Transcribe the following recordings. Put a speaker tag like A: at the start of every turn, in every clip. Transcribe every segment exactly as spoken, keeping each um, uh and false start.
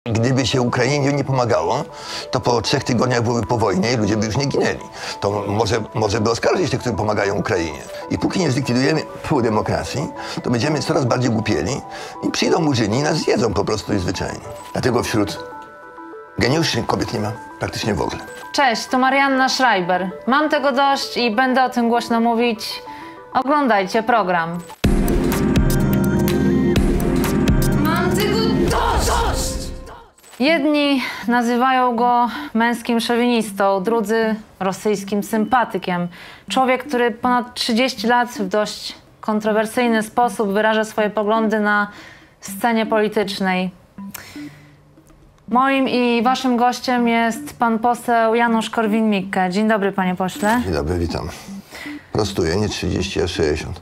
A: Gdyby się Ukrainie nie pomagało, to po trzech tygodniach byłoby po wojnie i ludzie by już nie ginęli. To może, może by oskarżyć tych, którzy pomagają Ukrainie. I póki nie zlikwidujemy pół demokracji, to będziemy coraz bardziej głupieli i przyjdą murzyni i nas zjedzą po prostu i zwyczajnie. Dlatego wśród geniuszy kobiet nie ma praktycznie w ogóle.
B: Cześć, to Marianna Schreiber. Mam tego dość i będę o tym głośno mówić. Oglądajcie program. Mam tego dość! Jedni nazywają go męskim szowinistą, drudzy rosyjskim sympatykiem. Człowiek, który ponad trzydzieści lat w dość kontrowersyjny sposób wyraża swoje poglądy na scenie politycznej. Moim i waszym gościem jest pan poseł Janusz Korwin-Mikke. Dzień dobry, panie pośle.
A: Dzień dobry, witam. Prostuję, nie trzydzieści, a sześćdziesiąt.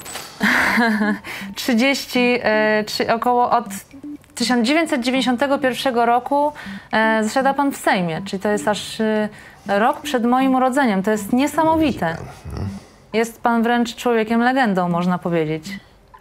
B: trzydzieści, y, około od tysiąc dziewięćset dziewięćdziesiątego pierwszego roku e, zasiada pan w Sejmie, czyli to jest aż y, rok przed moim urodzeniem. To jest niesamowite. Jest pan wręcz człowiekiem legendą, można powiedzieć.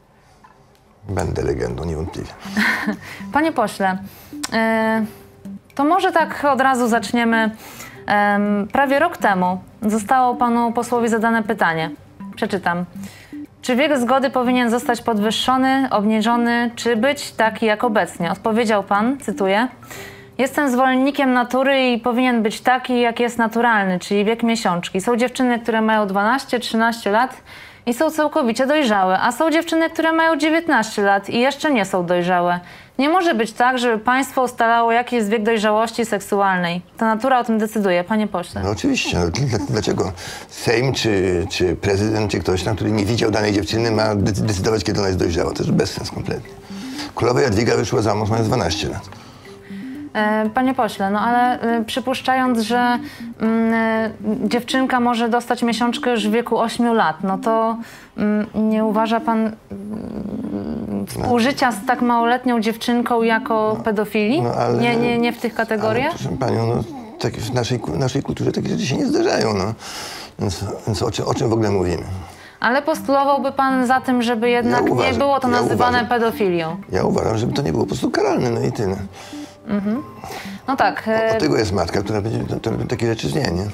A: Będę legendą, niewątpliwie.
B: Panie pośle, e, to może tak od razu zaczniemy. E, prawie rok temu zostało panu posłowi zadane pytanie. Przeczytam. Czy wiek zgody powinien zostać podwyższony, obniżony, czy być taki jak obecnie? Odpowiedział pan, cytuję, jestem zwolennikiem natury i powinien być taki, jak jest naturalny, czyli wiek miesiączki. Są dziewczyny, które mają dwanaście trzynaście lat i są całkowicie dojrzałe, a są dziewczyny, które mają dziewiętnaście lat i jeszcze nie są dojrzałe. Nie może być tak, żeby państwo ustalało, jaki jest wiek dojrzałości seksualnej. To natura o tym decyduje, panie pośle.
A: No oczywiście. No, dlaczego Sejm, czy, czy prezydent, czy ktoś tam, który nie widział danej dziewczyny, ma decydować, kiedy ona jest dojrzała? To jest bezsens kompletnie. Królowa Jadwiga wyszła za mąż, mając dwanaście lat.
B: E, panie pośle, no ale e, przypuszczając, że mm, e, dziewczynka może dostać miesiączkę już w wieku ośmiu lat, no to mm, nie uważa pan mm, współżycia z tak małoletnią dziewczynką jako no, pedofilii? No, ale, nie, nie, nie w tych kategoriach?
A: Ale, proszę panią, no, tak w naszej, naszej kulturze takie rzeczy się nie zdarzają, no. Więc, więc o, czym, o czym w ogóle mówimy? Ale
B: postulowałby pan za tym, żeby jednak ja uważam, nie było to nazywane ja uważam, pedofilią?
A: Ja uważam, żeby to nie było po prostu karalne, no i tyle.
B: Mhm. No tak.
A: O, od tego jest matka, która będzie która takie rzeczy znie, nie?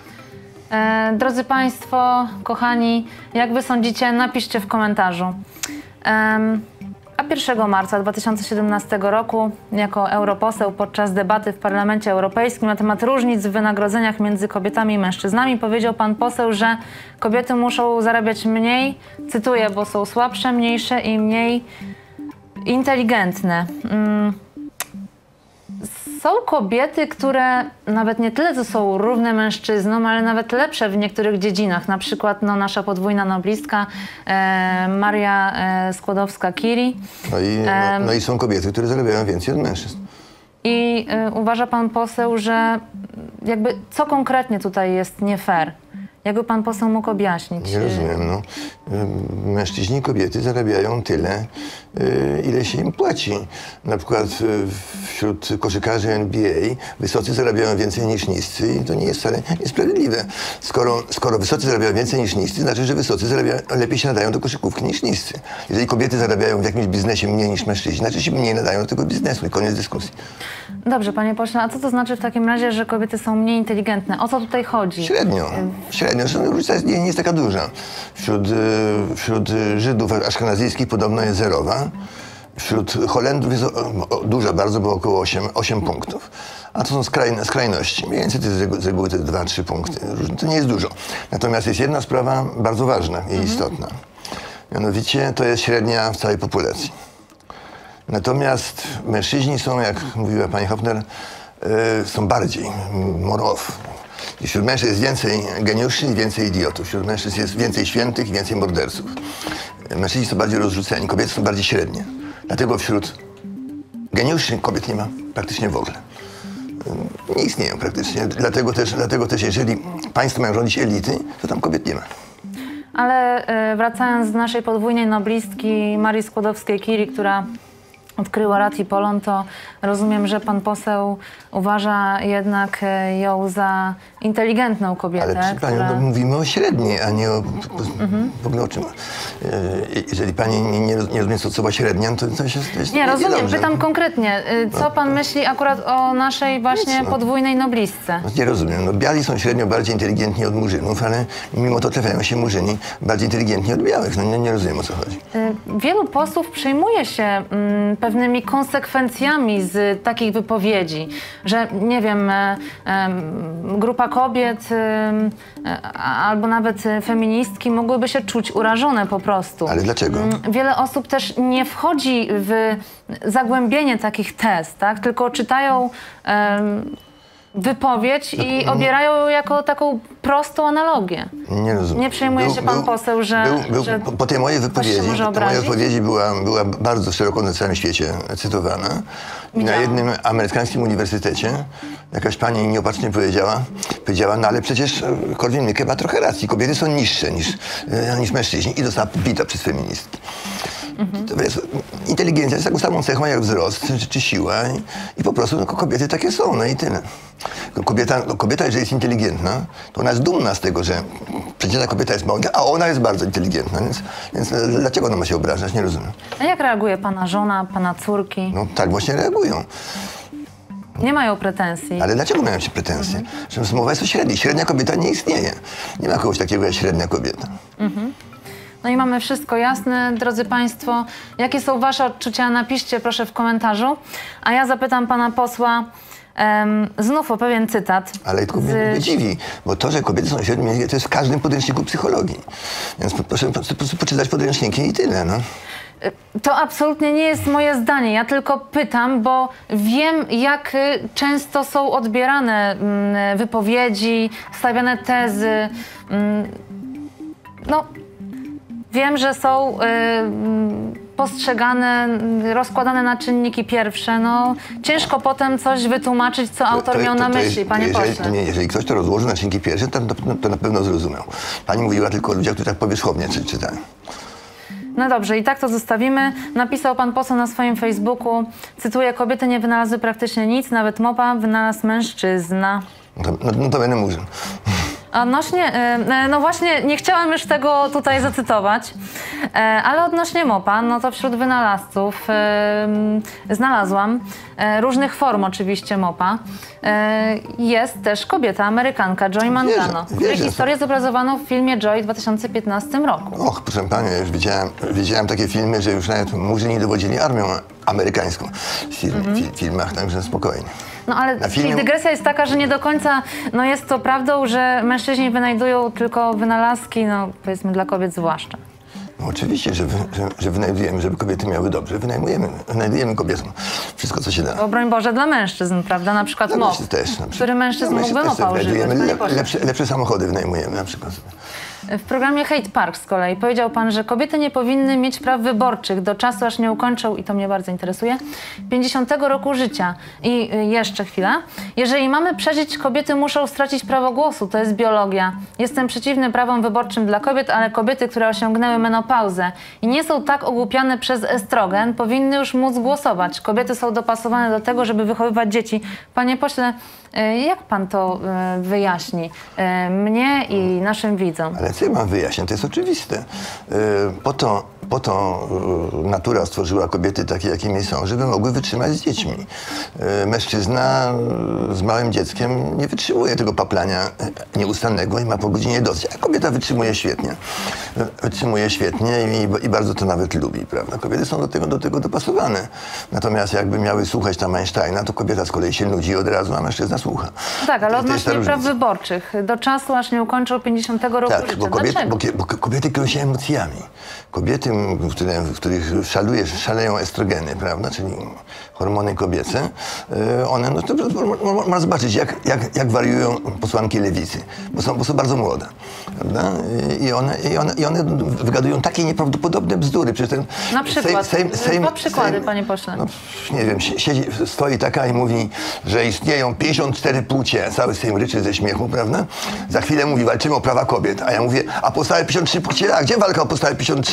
B: E, drodzy państwo, kochani, jak wy sądzicie, napiszcie w komentarzu. E, a pierwszego marca dwa tysiące siedemnastego roku jako europoseł podczas debaty w Parlamencie Europejskim na temat różnic w wynagrodzeniach między kobietami i mężczyznami powiedział pan poseł, że kobiety muszą zarabiać mniej, cytuję, bo są słabsze, mniejsze i mniej inteligentne. Mm. Są kobiety, które nawet nie tyle, co są równe mężczyznom, ale nawet lepsze w niektórych dziedzinach. Na przykład no, nasza podwójna noblistka e, Maria e, Skłodowska-Curie.
A: No i,
B: e,
A: no, no i są kobiety, które zarabiają więcej od mężczyzn.
B: I e, uważa pan poseł, że jakby co konkretnie tutaj jest nie fair? Jakby pan poseł mógł objaśnić?
A: Nie rozumiem, no. Mężczyźni i kobiety zarabiają tyle, ile się im płaci. Na przykład wśród koszykarzy N B A wysocy zarabiają więcej niż niscy i to nie jest wcale niesprawiedliwe. Skoro, skoro wysocy zarabiają więcej niż niscy, znaczy, że wysocy zarabiają, lepiej się nadają do koszykówki niż niscy. Jeżeli kobiety zarabiają w jakimś biznesie mniej niż mężczyźni, znaczy się mniej nadają do tego biznesu i koniec dyskusji.
B: Dobrze, panie pośle, a co to znaczy w takim razie, że kobiety są mniej inteligentne? O co tutaj chodzi?
A: Średnio. Średnio. Różnica nie, nie jest taka duża. Wśród, wśród Żydów aszkenazyjskich podobno jest zerowa. Wśród Holendrów jest o, o, duża bardzo, bo około osiem punktów. A to są skrajne, skrajności. Mniej więcej to jest z reguły te dwa trzy punkty. To nie jest dużo. Natomiast jest jedna sprawa bardzo ważna i mhm. istotna. Mianowicie to jest średnia w całej populacji. Natomiast mężczyźni są, jak mówiła pani Hopner, y, są bardziej more off. I wśród mężczyzn jest więcej geniuszy i więcej idiotów. Wśród mężczyzn jest więcej świętych i więcej morderców. Mężczyźni są bardziej rozrzuceni, kobiety są bardziej średnie. Dlatego wśród geniuszy kobiet nie ma praktycznie w ogóle. Nie istnieją praktycznie. Dlatego też, dlatego też jeżeli państwo mają rządzić elity, to tam kobiet nie ma.
B: Ale y, wracając do naszej podwójnej noblistki Marii Skłodowskiej-Curie, która odkryła Rati Polon, to rozumiem, że pan poseł uważa jednak e, ją za inteligentną kobietę.
A: Ale przy panią,
B: która...
A: no, mówimy o średniej, a nie o, mhm. w ogóle o czym. E, jeżeli pani nie, nie, nie rozumie, co słowa średnia, to coś jest, jest
B: Nie, rozumiem.
A: niedobrze.
B: Pytam konkretnie. e, Co pan myśli akurat o naszej właśnie
A: Nic, no.
B: podwójnej noblistce?
A: No, nie rozumiem. No, biali są średnio bardziej inteligentni od murzynów, ale mimo to trafiają się murzyni bardziej inteligentni od białych. No nie, nie rozumiem, o co chodzi.
B: E, Wielu posłów przejmuje się mm, pewnymi konsekwencjami z takich wypowiedzi, że nie wiem, e, e, grupa kobiet e, e, albo nawet e, feministki mogłyby się czuć urażone po prostu.
A: Ale dlaczego?
B: Mm, Wiele osób też nie wchodzi w zagłębienie takich tez, tak? Tylko czytają e, wypowiedź i obierają ją jako taką prostą analogię.
A: Nie rozumiem.
B: Nie przejmuje się pan poseł, że-
A: Był, był,
B: że
A: po, po tej mojej wypowiedzi,
B: może
A: po tej mojej
B: obrazić?
A: wypowiedzi była, była bardzo szeroko na całym świecie cytowana. I na
B: Widziałam.
A: jednym amerykańskim uniwersytecie jakaś pani nieopatrznie powiedziała, powiedziała, no ale przecież Korwin-Mikke ma trochę racji, kobiety są niższe niż, e, niż mężczyźni, i została pobita przez feministki. Mhm. To jest, inteligencja jest taką samą cechą jak wzrost czy, czy siła i, i po prostu no, kobiety takie są, no i tyle. Kobieta, no, kobieta, jeżeli jest inteligentna, to ona jest dumna z tego, że przeciętna kobieta jest mądra, a ona jest bardzo inteligentna, więc, więc dlaczego ona ma się obrażać? Nie rozumiem.
B: A jak reaguje pana żona, pana córki?
A: No tak właśnie reagują.
B: Nie mają pretensji.
A: Ale dlaczego mają się pretensje? Mhm. Że mowa jest o średniej. Średnia kobieta nie istnieje. Nie ma kogoś takiego jak średnia kobieta.
B: Mhm. No i mamy wszystko jasne. Drodzy państwo, jakie są wasze odczucia? Napiszcie proszę w komentarzu. A ja zapytam pana posła um, znów o pewien cytat.
A: Ale tylko mnie, mnie dziwi, bo to, że kobiety są średnie, to jest w każdym podręczniku psychologii. Więc proszę po prostu poczytać podręczniki i tyle, no.
B: To absolutnie nie jest moje zdanie. Ja tylko pytam, bo wiem, jak y, często są odbierane mm, wypowiedzi, stawiane tezy. Mm, no, wiem, że są y, mm, postrzegane, y, rozkładane na czynniki pierwsze. No, ciężko potem coś wytłumaczyć, co autor miał na myśli, panie
A: jeżeli,
B: pośle.
A: to nie, jeżeli ktoś to rozłoży na czynniki pierwsze, to, to, to na pewno zrozumiał. Pani mówiła tylko o ludziach, którzy tak powierzchownie czy, czytają.
B: No dobrze, i tak to zostawimy. Napisał pan poseł na swoim Facebooku, cytuję, kobiety nie wynalazły praktycznie nic, nawet mopa wynalazł mężczyzna.
A: No to, no, no to będę murzyn.
B: Odnośnie, e, no właśnie, nie chciałam już tego tutaj zacytować, e, ale odnośnie mopa, no to wśród wynalazców e, znalazłam e, różnych form oczywiście mopa. E, jest też kobieta, Amerykanka, Joy Mangano, której
A: wierzę.
B: historię zobrazowano w filmie Joy w dwa tysiące piętnastym roku.
A: Och, proszę pani, już widziałem, widziałem takie filmy, że już nawet murzyni dowodzili armią amerykańską w film,
B: Mhm.
A: fi, filmach, także spokojnie.
B: No ale
A: Na
B: czyli
A: filmie-
B: dygresja jest taka, że nie do końca no jest to prawdą, że mężczyźni wynajdują tylko wynalazki, no powiedzmy dla kobiet zwłaszcza.
A: No oczywiście, że, wy, że, że wynajdujemy, żeby kobiety miały dobrze. Wynajmujemy, wynajdujemy kobietom wszystko, co się da.
B: Bo broń Boże dla mężczyzn, prawda? Na przykład
A: Dla
B: mop,
A: mężczyzn też. Na przykład.
B: który mężczyzn
A: Dla
B: mógłby
A: mężczyzn
B: mopa
A: też
B: używać.
A: wynajdujemy
B: Panie pośle.
A: lepsze, lepsze samochody wynajmujemy na przykład.
B: W programie Hate Park z kolei powiedział pan, że kobiety nie powinny mieć praw wyborczych do czasu, aż nie ukończą, i to mnie bardzo interesuje, pięćdziesiątego roku życia. I y, jeszcze chwila. Jeżeli mamy przeżyć, kobiety muszą stracić prawo głosu. To jest biologia. Jestem przeciwny prawom wyborczym dla kobiet, ale kobiety, które osiągnęły menopauzę i nie są tak ogłupiane przez estrogen, powinny już móc głosować. Kobiety są dopasowane do tego, żeby wychowywać dzieci. Panie pośle, y, jak pan to y, wyjaśni y, mnie i naszym widzom?
A: Ale co ja mam wyjaśnić? To jest oczywiste. Yy, Po to, po to yy, natura stworzyła kobiety takie, jakimi są, żeby mogły wytrzymać z dziećmi. Yy, Mężczyzna yy, z małym dzieckiem nie wytrzymuje tego paplania yy, nieustannego i ma po godzinie dosyć. A kobieta wytrzymuje świetnie. Yy, Wytrzymuje świetnie i, i bardzo to nawet lubi, prawda? Kobiety są do tego, do tego dopasowane. Natomiast jakby miały słuchać tam Einsteina, to kobieta z kolei się nudzi od razu, a mężczyzna słucha.
B: Tak, ale
A: To jest ta
B: odnośnie praw
A: różnica.
B: wyborczych, do czasu, aż nie ukończą pięćdziesiątego roku
A: Tak,
B: życia.
A: bo kobiety,
B: Dlaczego?
A: bo, kie- bo kobiety kierują się emocjami. Kobiety, m, które, w których szaluje, szaleją estrogeny, prawda, czyli hormony kobiece, y, one, no to można zobaczyć, jak, jak, jak wariują posłanki lewicy, bo są, bo są bardzo młode, prawda, I one, i, one, i one wygadują takie nieprawdopodobne bzdury. Przecież ten
B: Na przykład.
A: Sejm, Sejm, Sejm,
B: Dwa przykłady,
A: Sejm,
B: panie pośle.
A: No, nie wiem, si- siedzi, stoi taka i mówi, że istnieją pięćdziesiąt cztery płcie. Cały Sejm ryczy ze śmiechu, prawda? Za chwilę mówi, walczymy o prawa kobiet. A ja mówię, a pozostałe pięćdziesiąt trzy płcie, a gdzie walka o pozostałe pięćdziesiąt trzy? No się bra-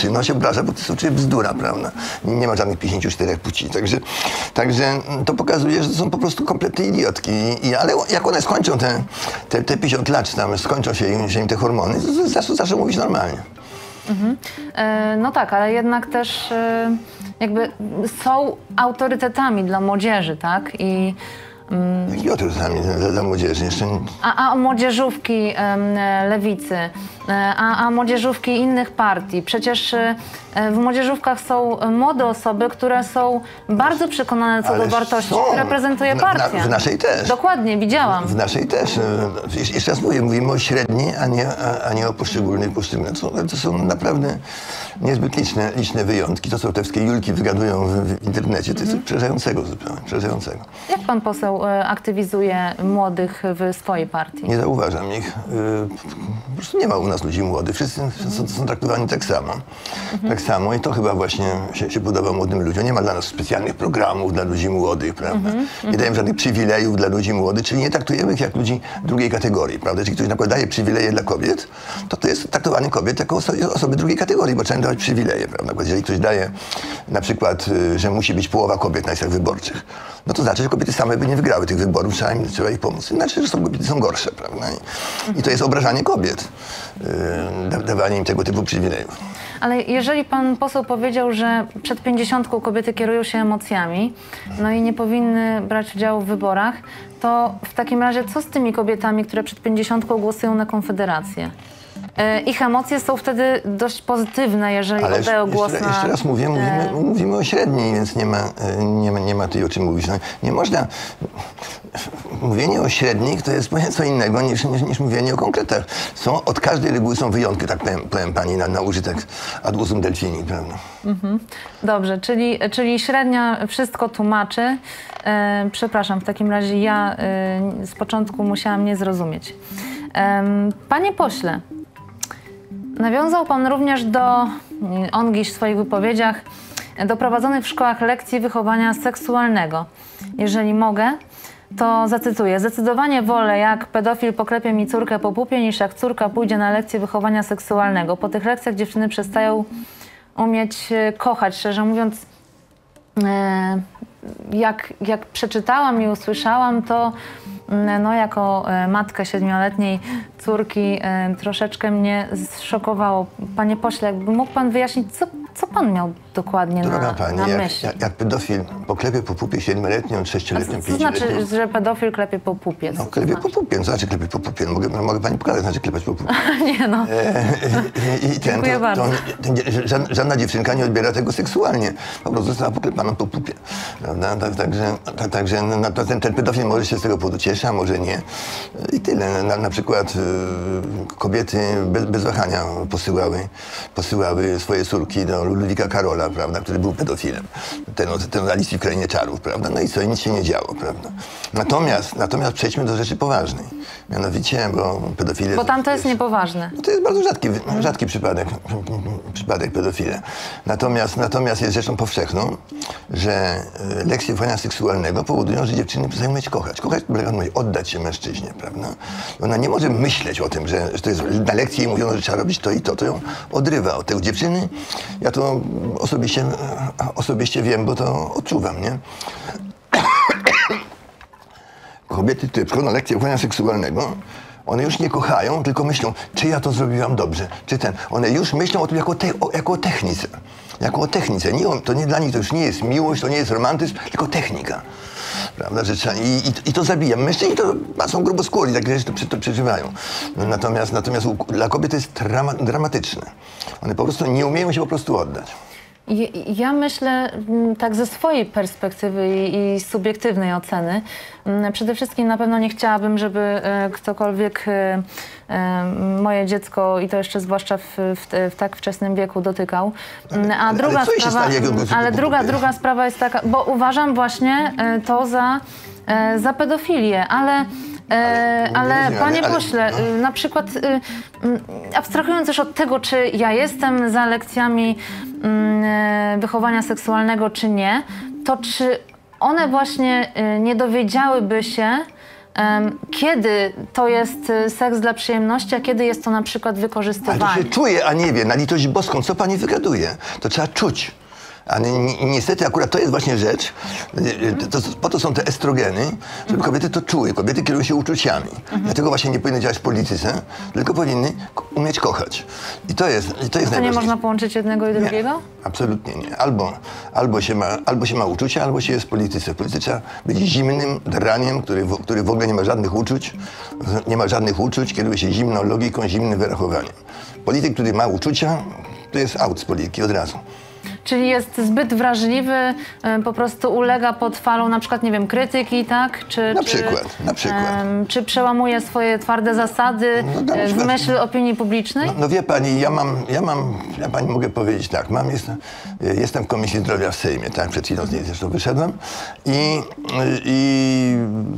A: zauważa, bo to jest oczywiście bzdura, prawda? Nie ma żadnych pięćdziesięciu czterech płci. Także, także to pokazuje, że to są po prostu kompletne idiotki. I, ale jak one skończą te, te, te pięćdziesiąt lat, czy tam skończą się im, się im te hormony, to zaczną, zaczną mówić normalnie.
B: Mhm. E, no tak, ale jednak też e, jakby są autorytetami dla młodzieży, tak? I
A: Jaki autorytetami dla, dla młodzieży? Jeszcze nie...
B: A, a młodzieżówki em, lewicy, e, a, a młodzieżówki innych partii. Przecież e, w młodzieżówkach są młode osoby, które są bardzo przekonane co do
A: Ależ
B: wartości,
A: są.
B: które prezentuje
A: Na- na-
B: partia.
A: w naszej też.
B: Dokładnie, widziałam.
A: W naszej też. E, Jeszcze jeszcze raz mówię, mówimy o średniej, a nie, a, a nie o poszczególnych poszczególnych. To są, to są naprawdę niezbyt liczne, liczne wyjątki. To, co te wszystkie Julki wygadują w, w internecie, to jest coś przerażającego zupełnie, przerażającego.
B: Jak pan poseł e, aktywizuje młodych w swojej partii?
A: Nie zauważam ich. Y, Po prostu nie ma u nas ludzi młodych. Wszyscy są, są traktowani tak samo. Tak samo i to chyba właśnie się, się podoba młodym ludziom. Nie ma dla nas specjalnych programów dla ludzi młodych, prawda? Nie dajemy żadnych przywilejów dla ludzi młodych, czyli nie traktujemy ich jak ludzi drugiej kategorii, prawda? Jeżeli ktoś na przykład daje przywileje dla kobiet, to to jest traktowanie kobiet jako osoby, osoby drugiej kategorii, bo trzeba im dawać przywileje, prawda? Na przykład jeżeli ktoś daje na przykład, y, że musi być połowa kobiet na listach wyborczych, no to znaczy, że kobiety same by nie wygrały tych wyborów, trzeba im, trzeba ich pomóc. Znaczy, że są, kobiety są gorsze, prawda? I, i to jest obrażanie kobiet, yy, da, dawanie im tego typu przywilejów.
B: Ale jeżeli pan poseł powiedział, że przed pięćdziesiątką kobiety kierują się emocjami, no i nie powinny brać udziału w wyborach, to w takim razie co z tymi kobietami, które przed pięćdziesiątką głosują na Konfederację? E, Ich emocje są wtedy dość pozytywne, jeżeli
A: Ale
B: oddają
A: jeszcze,
B: głos
A: jeszcze,
B: na...
A: jeszcze raz mówię, mówimy, mówimy o średniej, więc nie ma, e, nie ma, nie ma tutaj o czym mówić. No, nie można... Mówienie o średnich to jest co innego niż, niż, niż mówienie o konkretach. Są, od każdej reguły są wyjątki, tak powiem, powiem pani, na, na użytek ad usum delphini, prawda?
B: Mhm. Dobrze, czyli, czyli średnia wszystko tłumaczy. E, przepraszam, w takim razie ja e, z początku musiałam nie zrozumieć. E, panie pośle, nawiązał pan również do, on gdzieś w swoich wypowiedziach, do prowadzonych w szkołach lekcji wychowania seksualnego. Jeżeli mogę, to zacytuję. Zdecydowanie wolę, jak pedofil poklepie mi córkę po pupie, niż jak córka pójdzie na lekcję wychowania seksualnego. Po tych lekcjach dziewczyny przestają umieć e, kochać. Szczerze mówiąc, e, jak, jak przeczytałam i usłyszałam to, no jako e, matka siedmioletniej córki e, troszeczkę mnie zszokowało. Panie pośle, jakby mógł pan wyjaśnić, co, co pan miał dokładnie
A: Droga
B: na,
A: pani,
B: na
A: jak,
B: myśli?
A: jak, jak pedofil poklepie po pupie siedmioletnią, sześcioletnią,
B: Co znaczy,
A: pięcioletnią...
B: że pedofil klepie po pupie? Co
A: No,
B: to
A: klepie
B: znaczy?
A: po pupie, no, znaczy klepie po pupie. No, mogę, no, mogę pani pokazać, znaczy klepać po pupie.
B: Nie no.
A: E, i, i ten,
B: Dziękuję
A: to,
B: bardzo.
A: to, nie- żadna, żadna dziewczynka nie odbiera tego seksualnie. Po prostu została poklepana po pupie. Prawda? Tak, także tak, także no, no, to ten, ten pedofil może się z tego powodu cieszy, a może nie. I tyle. Na, na przykład e, kobiety bez, bez wahania posyłały, posyłały swoje córki do Ludwika Karola, prawda, który był pedofilem. Ten, ten na liście w Krainie Czarów, prawda? No i co? I nic się nie działo, prawda? Natomiast, natomiast przejdźmy do rzeczy poważnej. Mianowicie, bo pedofile...
B: Bo tam to jest niepoważne.
A: No to jest bardzo rzadki, rzadki przypadek, przypadek pedofila. Natomiast, natomiast jest rzeczą powszechną, że e, lekcje wychowania seksualnego powodują, że dziewczyny przestają umieć kochać. Kochać polega na oddać się mężczyźnie, prawda? Ona nie może myśleć o tym, że, że to jest na lekcji jej mówiono, że trzeba robić to i to, to ją odrywa od tego. Dziewczyny, ja to osobiście, osobiście wiem, bo to odczuwam, nie? Kobiety, które przychodzą na lekcję wychowania seksualnego, one już nie kochają, tylko myślą, czy ja to zrobiłam dobrze, czy ten. One już myślą o tym jako, te, o, jako o technice. Jako o technice. Nie, o- to nie dla nich to już nie jest miłość, to nie jest romantyzm, tylko technika. Prawda, że trzeba, i, i, I to zabija. Mężczyźni to są gruboskóri, takie rzeczy to, przy- to przeżywają. No, natomiast, natomiast u, dla kobiet to jest drama, dramatyczne. One po prostu nie umieją się po prostu oddać.
B: Ja, ja myślę mm, tak ze swojej perspektywy i, i subiektywnej oceny. mm, Przede wszystkim na pewno nie chciałabym, żeby e, ktokolwiek e, e, moje dziecko, i to jeszcze zwłaszcza w, w, w tak wczesnym wieku, dotykał. Mm, A
A: ale
B: druga
A: co jej się
B: sprawa,
A: stanie, jak on go
B: ale
A: po
B: druga,
A: pupie?
B: druga sprawa jest taka, bo uważam właśnie e, to za, e, za pedofilię, ale E,
A: Ale-
B: ale
A: rozumiem,
B: panie
A: ale-
B: pośle,
A: no.
B: y, na przykład y, mm, abstrahując już od tego, czy ja jestem za lekcjami mm, e, wychowania seksualnego, czy nie, to czy one właśnie y, nie dowiedziałyby się, em, kiedy to jest y, seks dla przyjemności, a kiedy jest to na przykład
A: Ale to
B: wykorzystywanie?
A: się czuje, a nie wie. Na litość boską, co pani wygaduje? To trzeba czuć. A ni ni niestety akurat to jest właśnie rzecz, to, po to są te estrogeny, żeby kobiety to czuły. Kobiety kierują się uczuciami. Dlatego właśnie nie powinny działać w polityce, tylko powinny umieć kochać. I to jest, i to jest
B: To nie
A: najważniejsze.
B: można połączyć jednego i drugiego?
A: Nie, absolutnie nie. Albo, albo, się ma, albo się ma uczucia, albo się jest w polityce. W polityce trzeba być zimnym draniem, który w, który w ogóle nie ma żadnych uczuć. Nie ma żadnych uczuć, kieruje się zimną logiką, zimnym wyrachowaniem. Polityk, który ma uczucia, to jest out z polityki od razu.
B: Czyli jest zbyt wrażliwy, y, po prostu ulega pod falą na przykład, nie wiem, krytyki, tak? Czy,
A: Na
B: czy,
A: przykład, na przykład.
B: em, czy przełamuje swoje twarde zasady
A: No, na
B: y, w
A: przykład-
B: myśl opinii publicznej?
A: No, no wie pani, ja mam, ja mam, ja pani mogę powiedzieć tak, mam, jestem, jestem w Komisji Zdrowia w Sejmie, tak, przed chwilą z niej zresztą wyszedłem i, i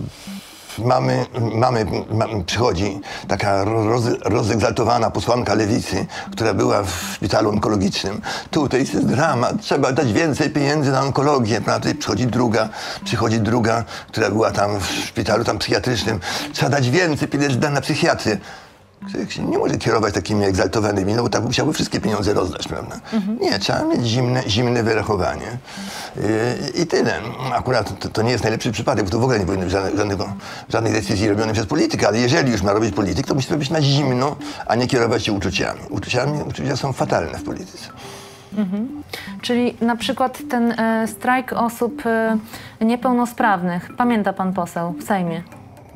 A: mamy, mamy, mamy, przychodzi taka roz, rozegzaltowana posłanka Lewicy, która była w szpitalu onkologicznym. Tutaj jest dramat, trzeba dać więcej pieniędzy na onkologię, prawda? Tutaj przychodzi druga, przychodzi druga, która była tam w szpitalu tam psychiatrycznym. Trzeba dać więcej pieniędzy na psychiatrię. Człowiek się nie może kierować takimi egzaltowanymi, no bo tak musiałby wszystkie pieniądze rozdać, prawda? Mhm. Nie, trzeba mieć zimne, zimne wyrachowanie. Yy, I tyle. Akurat to, to nie jest najlepszy przypadek, bo to w ogóle nie powinno być żadnego, żadnego, żadnych decyzji robionych przez politykę, ale jeżeli już ma robić polityk, to musi to robić na zimno, a nie kierować się uczuciami. Uczuciami, uczucia są fatalne w polityce.
B: Mhm. Czyli na przykład ten e, strajk osób e, niepełnosprawnych, pamięta pan poseł w Sejmie?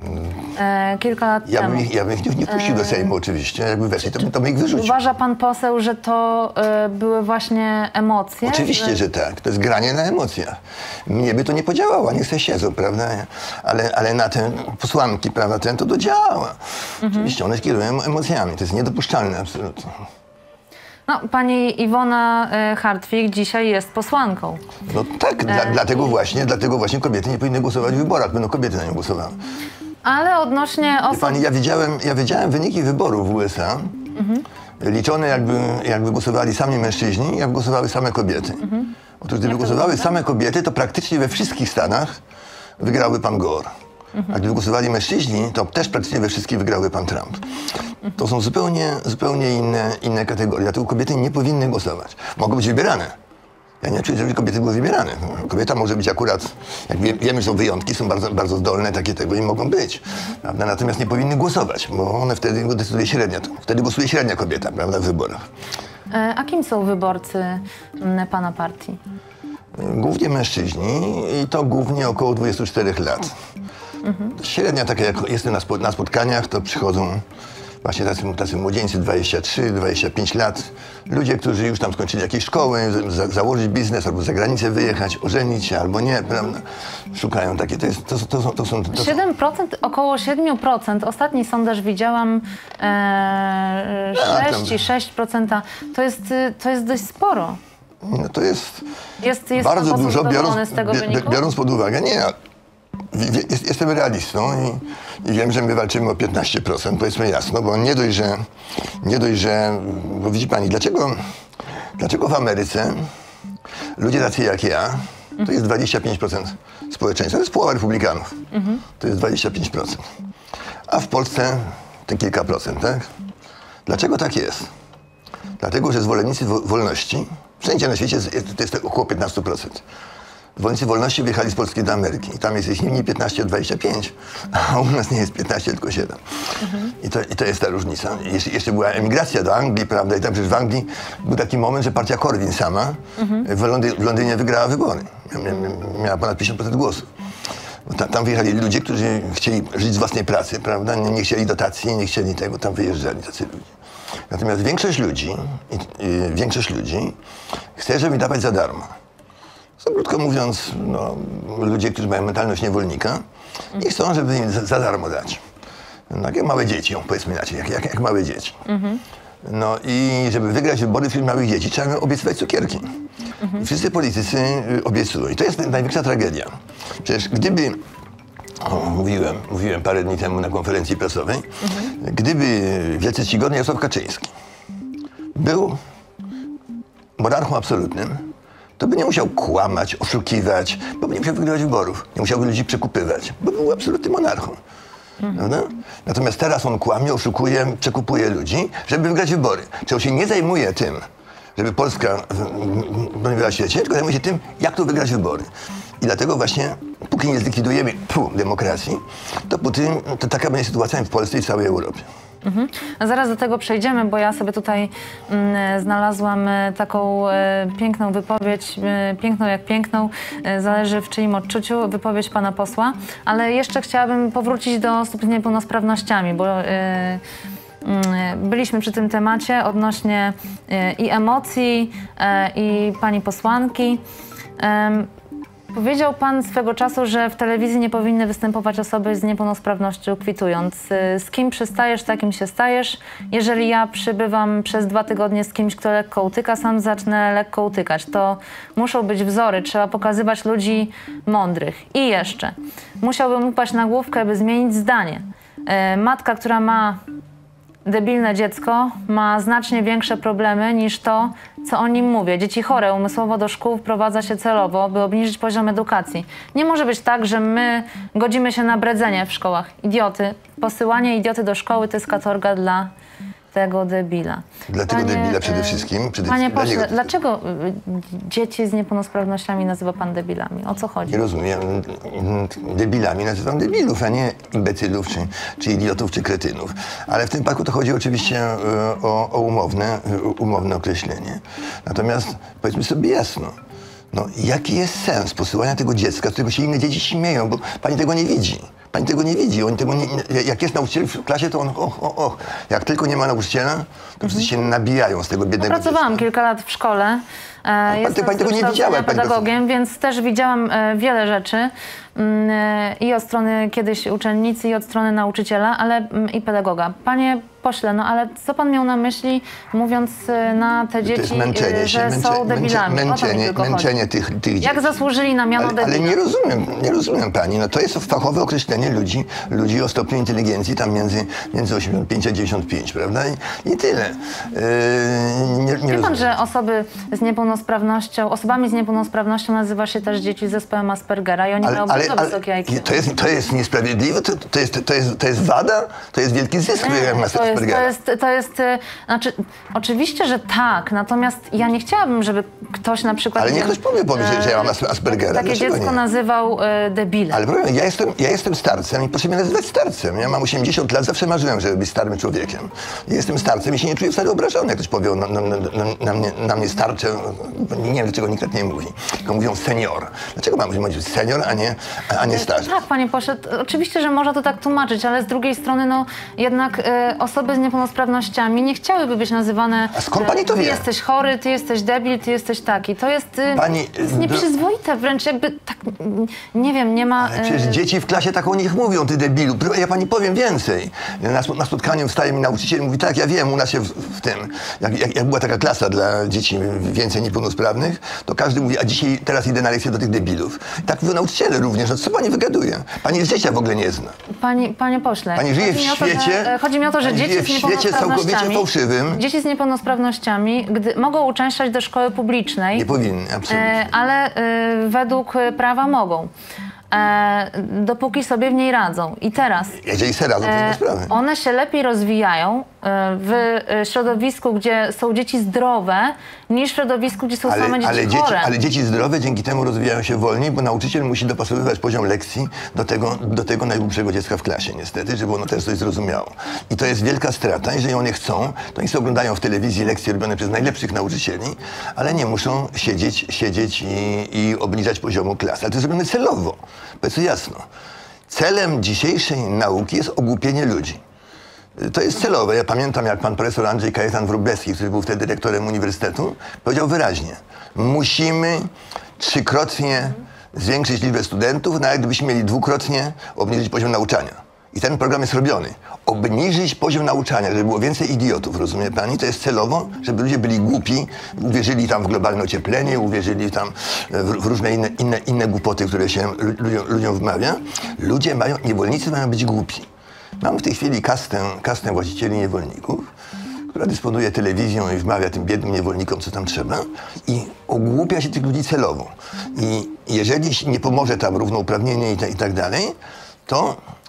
B: E, kilka lat
A: Ja
B: temu.
A: bym ich, ja bym ich nie, nie wpuścił do Sejmu oczywiście, jakby weszli, to, bym- to bym ich wyrzucił.
B: Uważa pan poseł, że to e, były właśnie emocje?
A: Oczywiście, że tak. To jest granie na emocjach. Mnie by to nie podziałało, niech se siedzą, prawda? Ale, ale na te posłanki, prawda, ten to dodziała.
B: Mhm.
A: Oczywiście one kierują emocjami. To jest niedopuszczalne absolutnie.
B: No, pani Iwona e, Hartwig dzisiaj jest posłanką.
A: No tak, dla, dlatego, właśnie, dlatego właśnie kobiety nie powinny głosować w wyborach, będą kobiety na nią głosowały.
B: Ale odnośnie
A: Wie
B: osób...
A: pani, ja widziałem, ja wiedziałem wyniki wyborów w U S A, liczone jakby, jakby głosowali sami mężczyźni, jak głosowały same kobiety. Otóż gdyby
B: Jak to
A: głosowały
B: wygląda?
A: same kobiety, to praktycznie we wszystkich stanach wygrałby pan Gore. A gdyby głosowali mężczyźni, to też praktycznie we wszystkich wygrałby pan Trump. To są zupełnie, zupełnie inne, inne kategorie, dlatego kobiety nie powinny głosować. Mogą być wybierane. Ja nie czuję, żeby kobiety były wybierane. Kobieta może być akurat, jak wie, wiemy, że są wyjątki, są bardzo, bardzo zdolne takie tego i mogą być. Prawda? Natomiast nie powinny głosować, bo one wtedy decyduje średnia. Wtedy głosuje średnia kobieta, prawda, w wyborach.
B: E, a kim są wyborcy m, pana partii?
A: Głównie mężczyźni i to głównie około dwudziestu czterech lat. Średnia taka, jak jestem na, spo, na spotkaniach, to przychodzą właśnie tacy, tacy młodzieńcy, dwadzieścia trzy, dwadzieścia pięć lat. Ludzie, którzy już tam skończyli jakieś szkoły, za, założyć biznes, albo za granicę wyjechać, ożenić się, albo nie, prawda? Szukają takie, to, jest, to, to, są, to są... To są
B: siedem procent, około siedem procent. Ostatni sondaż widziałam e,
A: A, tam-
B: sześć i sześć procent. To jest, y, to jest dość sporo.
A: no to jest
B: Jest, jest
A: bardzo
B: pan poseł
A: dużo,
B: zadowolony
A: biorąc,
B: z tego
A: bi-
B: wyniku?
A: biorąc pod uwagę, nie, ja wi- wi- jest, jestem realistą i, i wiem, że my walczymy o piętnaście procent, powiedzmy jasno, bo nie dość, że, nie dość, że, bo widzi pani, dlaczego, dlaczego w Ameryce ludzie tacy jak ja, to jest dwadzieścia pięć procent społeczeństwa, to jest połowa republikanów, to jest dwadzieścia pięć procent, a w Polsce te kilka procent, tak? Dlaczego tak jest? Dlatego, że zwolennicy wo- wolności, wszędzie na świecie jest, jest, to jest około piętnaście procent. Zwolennicy wolności wyjechali z Polski do Ameryki. I tam jest ich nie piętnaście, a dwadzieścia pięć, a u nas nie jest piętnaście, tylko siedem. I, to, I to jest ta różnica. I jeszcze, jeszcze była emigracja do Anglii, prawda? I tam przecież w Anglii był taki moment, że partia Korwin sama w, Londy, w Londynie wygrała wybory. Mia, mia, miała ponad pięćdziesiąt procent głosów. Tam, tam wyjechali ludzie, którzy chcieli żyć z własnej pracy, prawda? Nie, nie chcieli dotacji, nie chcieli tego, tam wyjeżdżali tacy ludzie. Natomiast większość ludzi, i, i, większość ludzi chce, żeby dawać za darmo. Są, krótko mówiąc, no, ludzie, którzy mają mentalność niewolnika i chcą, żeby im za, za darmo dać. No, takie małe dzieci, powiedzmy inaczej, jak, jak, jak małe dzieci. No i żeby wygrać wybory wśród małych dzieci, trzeba im obiecywać cukierki. I wszyscy politycy y, obiecują. I to jest największa tragedia. Przecież gdyby, o, mówiłem, mówiłem parę dni temu na konferencji prasowej, gdyby wielce czcigodny Jarosław Kaczyński był monarchą absolutnym, to by nie musiał kłamać, oszukiwać, bo by nie musiał wygrywać wyborów. Nie musiałby ludzi przekupywać, bo był absolutnym monarchą. Prawda? Natomiast teraz on kłamie, oszukuje, przekupuje ludzi, żeby wygrać wybory. Czyli on się nie zajmuje tym, żeby Polska broniła świecie, tylko zajmuje się tym, jak tu wygrać wybory. I dlatego właśnie, póki nie zlikwidujemy pu, demokracji, to, póty, to taka będzie sytuacja w Polsce i w całej Europie.
B: Mhm. A zaraz do tego przejdziemy, bo ja sobie tutaj mm, znalazłam e, taką e, piękną wypowiedź, e, piękną jak piękną, e, zależy w czyim odczuciu, wypowiedź pana posła, ale jeszcze chciałabym powrócić do osób z niepełnosprawnościami, bo e, byliśmy przy tym temacie odnośnie e, i emocji, e, i pani posłanki. E, Powiedział pan swego czasu, że w telewizji nie powinny występować osoby z niepełnosprawnością, kwitując: z kim przystajesz, takim się stajesz. Jeżeli ja przybywam przez dwa tygodnie z kimś, kto lekko utyka, sam zacznę lekko utykać. To muszą być wzory, trzeba pokazywać ludzi mądrych. I jeszcze, musiałbym upaść na główkę, by zmienić zdanie. Matka, która ma debilne dziecko, ma znacznie większe problemy niż to, co o nim mówię. Dzieci chore umysłowo do szkół wprowadza się celowo, by obniżyć poziom edukacji. Nie może być tak, że my godzimy się na bredzenie w szkołach. Idioty. Posyłanie idioty do szkoły to jest katorga dla tego debila.
A: Dla tego
B: Panie,
A: debila przede wszystkim. Przede
B: Panie
A: wszystkim
B: pośle,
A: niego.
B: dlaczego dzieci z niepełnosprawnościami nazywa pan debilami? O co chodzi?
A: Nie rozumiem. Debilami nazywam debilów, a nie imbecylów, czy, czy idiotów, czy kretynów. Ale w tym przypadku to chodzi oczywiście o, o umowne, umowne określenie. Natomiast powiedzmy sobie jasno, no, jaki jest sens posyłania tego dziecka, z którego się inne dzieci śmieją, bo pani tego nie widzi. Pani tego nie widzi. Oni tego nie, jak jest nauczyciel w klasie, to on och, och, och. Jak tylko nie ma nauczyciela, to wszyscy się nabijają z tego biednego
B: Pracowałam
A: dziecka.
B: kilka lat w szkole. E, jestem
A: pani tego nie widziała, pani
B: pedagogiem, więc też widziałam e, wiele rzeczy. Mm, e, I od strony kiedyś uczennicy, i od strony nauczyciela, ale mm, i pedagoga. Panie pośle, no ale co pan miał na myśli, mówiąc e, na te
A: To
B: dzieci,
A: jest męczenie
B: e,
A: się,
B: że
A: męcze,
B: są debilami?
A: męcze,
B: O to mi
A: męczenie,
B: tylko chodzi.
A: męczenie tych, tych dzieci.
B: Jak zasłużyli na miano
A: ale,
B: debila?
A: ale nie rozumiem, nie rozumiem pani. No to jest fachowe określenie ludzi, ludzi o stopniu inteligencji tam między, między osiemdziesiąt pięć a dziewięćdziesiąt pięć, prawda? I, i tyle. Yy, nie, nie
B: Wie pan,
A: rozumiem.
B: że osoby z niepełnosprawnością, osobami z niepełnosprawnością nazywa się też dzieci z zespołem Aspergera i oni mają bardzo wysokie I Q.
A: to jest, to jest niesprawiedliwe? To, to, jest, to, jest, to jest wada? To jest wielki zysk,
B: Nie,
A: jak ma
B: to jest, to
A: Aspergera.
B: jest, to jest, e, znaczy, oczywiście, że tak, natomiast ja nie chciałabym, żeby ktoś na przykład...
A: Ale niech
B: nie wiem,
A: ktoś powie, powie że, że ja mam
B: e,
A: Aspergera.
B: Takie
A: Dlaczego
B: dziecko
A: nie?
B: nazywał e, debilem.
A: Ale problem, ja jestem, ja jestem starcem i proszę mnie nazywać starcem. Ja mam osiemdziesiąt lat, zawsze marzyłem, żeby być starym człowiekiem. Ja jestem starcem i się nie czuję wcale obrażony, jak ktoś powie na, na, na, na, mnie, na mnie starcze. Nie wiem, dlaczego nikt tak nie mówi. Tylko mówią senior. Dlaczego mam mówić senior, a nie, a nie starszy?
B: Tak, panie pośle, to oczywiście, że można to tak tłumaczyć, ale z drugiej strony, no jednak e, osoby z niepełnosprawnościami nie chciałyby być nazywane...
A: A skąd pani to
B: ty
A: wie?
B: jesteś chory, ty jesteś debil, ty jesteś taki. To jest, e,
A: Pani,
B: to jest
A: do-
B: nieprzyzwoite wręcz, jakby tak, nie wiem, nie ma...
A: Ale przecież
B: e,
A: dzieci w klasie tak o nich mówią, ty debilu. Ja pani powiem więcej. Na, sp- na spotkaniu wstaje mi nauczyciel i mówi: tak, ja wiem, u nas się w, w tym, jak, jak, jak była taka klasa dla dzieci więcej niepełnosprawnych, to każdy mówi: a dzisiaj, teraz idę na lekcję do tych debilów. Tak mówią nauczyciele również. No co pani wygaduje? Pani z życia w ogóle nie zna.
B: Pani, panie pośle,
A: Pani żyje
B: chodzi
A: w
B: mi o to,
A: świecie-
B: że, e, chodzi mi o to, że
A: pani
B: dzieci
A: żyje
B: z
A: w świecie
B: niepełnosprawnościami,
A: całkowicie fałszywym.
B: dzieci z niepełnosprawnościami, gdy mogą uczęszczać do szkoły publicznej,
A: Nie powinny, absolutnie.
B: e, ale e, według e, prawa mogą, e, dopóki sobie w niej radzą. I teraz
A: Jeżeli se radzą, to inne
B: e,
A: sprawy.
B: one się lepiej rozwijają e, w e, środowisku, gdzie są dzieci zdrowe, niż w środowisku, gdzie są same
A: Ale,
B: dzieci
A: ale, dzieci,
B: chore.
A: ale dzieci zdrowe dzięki temu rozwijają się wolniej, bo nauczyciel musi dopasowywać poziom lekcji do tego, do tego najgłupszego dziecka w klasie, niestety, żeby ono też coś zrozumiało. I to jest wielka strata. Jeżeli one chcą, to oni sobie oglądają w telewizji lekcje robione przez najlepszych nauczycieli, ale nie muszą siedzieć, siedzieć i, i obniżać poziomu klasy. Ale to jest zrobione celowo. Powiedzmy jasno. Celem dzisiejszej nauki jest ogłupienie ludzi. To jest celowe. Ja pamiętam, jak pan profesor Andrzej Kajetan Wróblewski, który był wtedy dyrektorem uniwersytetu, powiedział wyraźnie: musimy trzykrotnie zwiększyć liczbę studentów, nawet gdybyśmy mieli dwukrotnie obniżyć poziom nauczania. I ten program jest robiony. Obniżyć poziom nauczania, żeby było więcej idiotów, rozumie pani? To jest celowo, żeby ludzie byli głupi, uwierzyli tam w globalne ocieplenie, uwierzyli tam w, w różne inne, inne, inne głupoty, które się ludziom, ludziom wmawia. Ludzie mają, niewolnicy mają być głupi. Mam w tej chwili kastę, kastę właścicieli niewolników, która dysponuje telewizją i wmawia tym biednym niewolnikom, co tam trzeba, i ogłupia się tych ludzi celowo. I jeżeli nie pomoże tam równouprawnienie i, ta, i tak dalej, to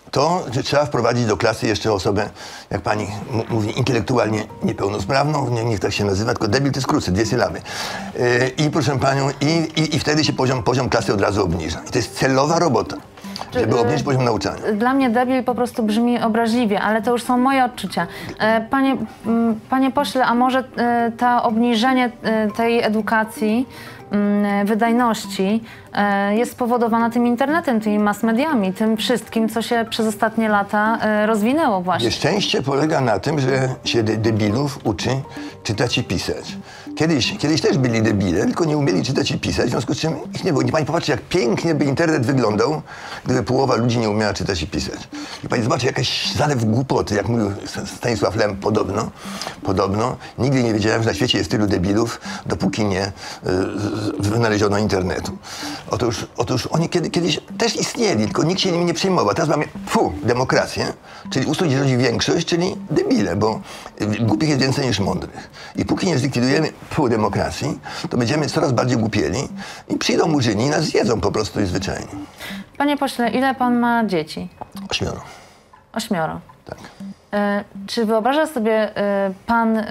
A: to że trzeba wprowadzić do klasy jeszcze osobę, jak pani m- mówi, intelektualnie niepełnosprawną, nie, niech tak się nazywa, tylko debil to jest krótsze, dwie sylaby. Yy, I proszę panią, i, i, i wtedy się poziom, poziom klasy od razu obniża. I to jest celowa robota, żeby obniżyć poziom nauczania.
B: Dla mnie debil po prostu brzmi obraźliwie, ale to już są moje odczucia. E, Panie, m, panie pośle, a może e, to obniżenie e, tej edukacji, m, wydajności e, jest spowodowane tym internetem, tymi mass mediami, tym wszystkim, co się przez ostatnie lata e, rozwinęło właśnie.
A: Nieszczęście polega na tym, że się de- debilów uczy czytać i pisać. Kiedyś, kiedyś też byli debile, tylko nie umieli czytać i pisać, w związku z czym ich nie było. Nie pani popatrzy, jak pięknie by internet wyglądał, gdyby połowa ludzi nie umiała czytać i pisać. I pani zobaczy, jakaś zalew głupoty, jak mówił Stanisław Lem, podobno, podobno. Nigdy nie wiedziałem, że na świecie jest tylu debilów, dopóki nie y, wynaleziono internetu. Otóż, otóż oni kiedy, kiedyś też istnieli, tylko nikt się nimi nie przejmował. Teraz mamy, fu, demokrację, czyli ustrój, gdzie rządzi większość, czyli debile, bo y, głupich jest więcej niż mądrych. I póki nie zlikwidujemy pół demokracji, to będziemy coraz bardziej głupieli i przyjdą murzyni i nas zjedzą po prostu i zwyczajnie.
B: Panie pośle, ile pan ma dzieci?
A: Ośmioro.
B: Ośmioro.
A: Tak.
B: E, czy wyobraża sobie e, pan e,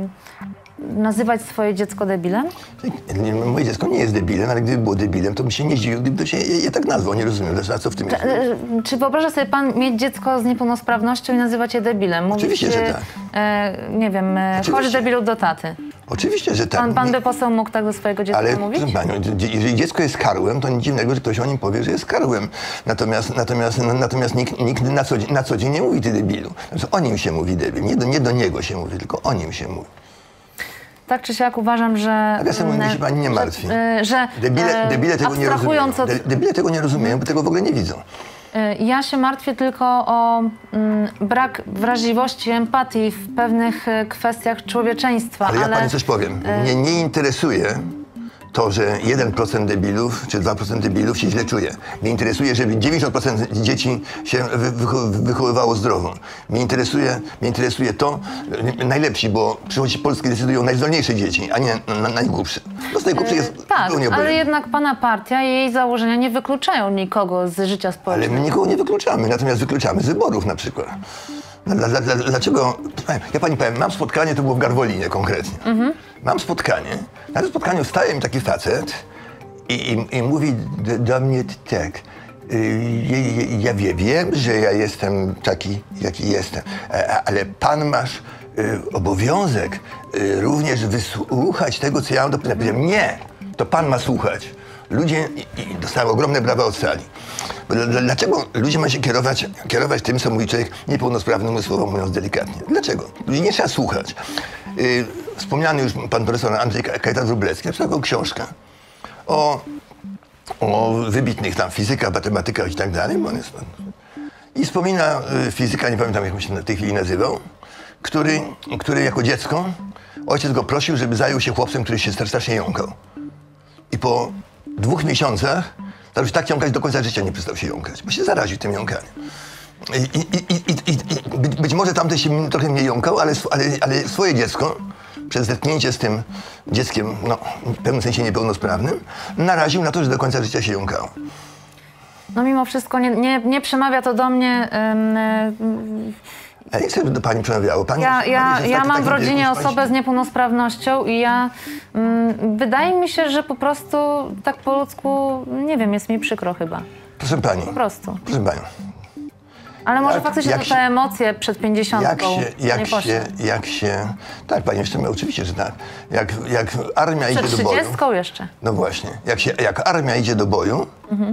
B: nazywać swoje dziecko debilem?
A: Moje dziecko nie jest debilem, ale gdyby było debilem, to bym się nie zdziwił, gdyby to się je, je tak nazwał. Nie rozumiem, a co w tym jest?
B: E, Czy wyobraża sobie pan mieć dziecko z niepełnosprawnością i nazywać je debilem? Mówić,
A: Oczywiście, że tak.
B: E, nie wiem, e, chodź
A: Oczywiście.
B: debilu do taty.
A: Oczywiście, że tak.
B: Pan, pan
A: Nie-
B: by poseł mógł tak do swojego dziecka
A: Ale
B: mówić?
A: proszę panią, dzie- jeżeli dziecko jest karłem, to nic dziwnego, że ktoś o nim powie, że jest karłem. Natomiast, natomiast, n- natomiast nikt, nikt na, co, dzień- na co dzień nie mówi ty debilu. Znaczy, o nim się mówi debil. Nie do, nie do niego się mówi, tylko o nim się mówi.
B: Tak czy siak uważam, że...
A: Ale ja sobie
B: mm,
A: się pani nie martwi.
B: Że, e, że
A: Debile,
B: e,
A: debile tego nie rozumieją.
B: abstrahując od,
A: De, debile tego nie rozumieją, bo tego w ogóle nie widzą.
B: e, Ja się martwię tylko o mm, brak wrażliwości, empatii w pewnych e, kwestiach człowieczeństwa.
A: Ale ja pani coś powiem. Mnie nie interesuje to, że jeden procent debilów czy dwa procent debilów się źle czuje. Mnie interesuje, żeby dziewięćdziesiąt procent dzieci się wy, wycho- wychowywało zdrowo. Mnie interesuje, mnie interesuje to, e, najlepsi, bo przyszłości Polski decydują najzdolniejsze dzieci, a nie na, najgłupsze. Bo z najgłupszych jest
B: Tak,
A: zupełnie
B: ale
A: obojętnie.
B: jednak pana partia i jej założenia nie wykluczają nikogo z życia
A: Ale
B: społecznego.
A: my nikogo nie wykluczamy, natomiast wykluczamy z wyborów na przykład. Dla, dla, dla, dlaczego? Ja pani powiem, mam spotkanie, to było w Garwolinie konkretnie. Mam spotkanie, na tym spotkaniu wstaje mi taki facet i, i, i mówi do, do mnie tak. y, Ja, ja wie, wiem, że ja jestem taki, jaki jestem, a- a- ale pan masz y, obowiązek y, również wysłuchać tego, co ja mam do powiedzenia. Nie, to pan ma słuchać. Ludzie i, i dostałem ogromne brawa od sali. Bo dla- dla- Dlaczego ludzie mają się kierować, kierować tym, co mówi człowiek niepełnosprawny umysłowo, mówiąc delikatnie? Dlaczego? Ludzi nie trzeba słuchać. Yy, wspomniany już pan profesor Andrzej Kajtan-Wróblewski napisał taką książkę o, o wybitnych tam fizykach, matematykach i tak dalej. Bo on jest, I wspomina y, fizyka, nie pamiętam jak on się w tej chwili nazywał, który, który jako dziecko ojciec go prosił, żeby zajął się chłopcem, który się strasznie jąkał. I po dwóch miesiącach zaczął się tak jąkać, do końca życia nie przestał się jąkać, bo się zaraził tym jąkaniem. I, i, i, i, i, i być, być może tamten się trochę mniej jąkał, ale, sw- ale, ale swoje dziecko, przez zetknięcie z tym dzieckiem, no, w pewnym sensie niepełnosprawnym, naraził na to, że do końca życia się jąkało.
B: No mimo wszystko nie, nie, nie przemawia to do mnie. ym, ym,
A: Ja nie chcę, żeby do pani przemawiało. Pani,
B: Ja,
A: pani
B: ja,
A: jest
B: ja
A: taki-
B: mam w
A: taki
B: rodzinie
A: wielki,
B: osobę z niepełnosprawnością i ja ym, wydaje mi się, że po prostu tak po ludzku, nie wiem, jest mi przykro chyba.
A: Proszę pani,
B: Po prostu.
A: proszę panią.
B: Ale może
A: Jak-
B: faktycznie
A: jak
B: to
A: się-
B: te emocje przed pięćdziesiątką.
A: Jak się, jak
B: nie
A: się,
B: poszły.
A: jak się... Tak, panie, jeszcze my, oczywiście, że tak. Jak, jak armia
B: Przed
A: idzie do boju...
B: trzydziestką jeszcze.
A: No właśnie. Jak, się, jak armia idzie do boju,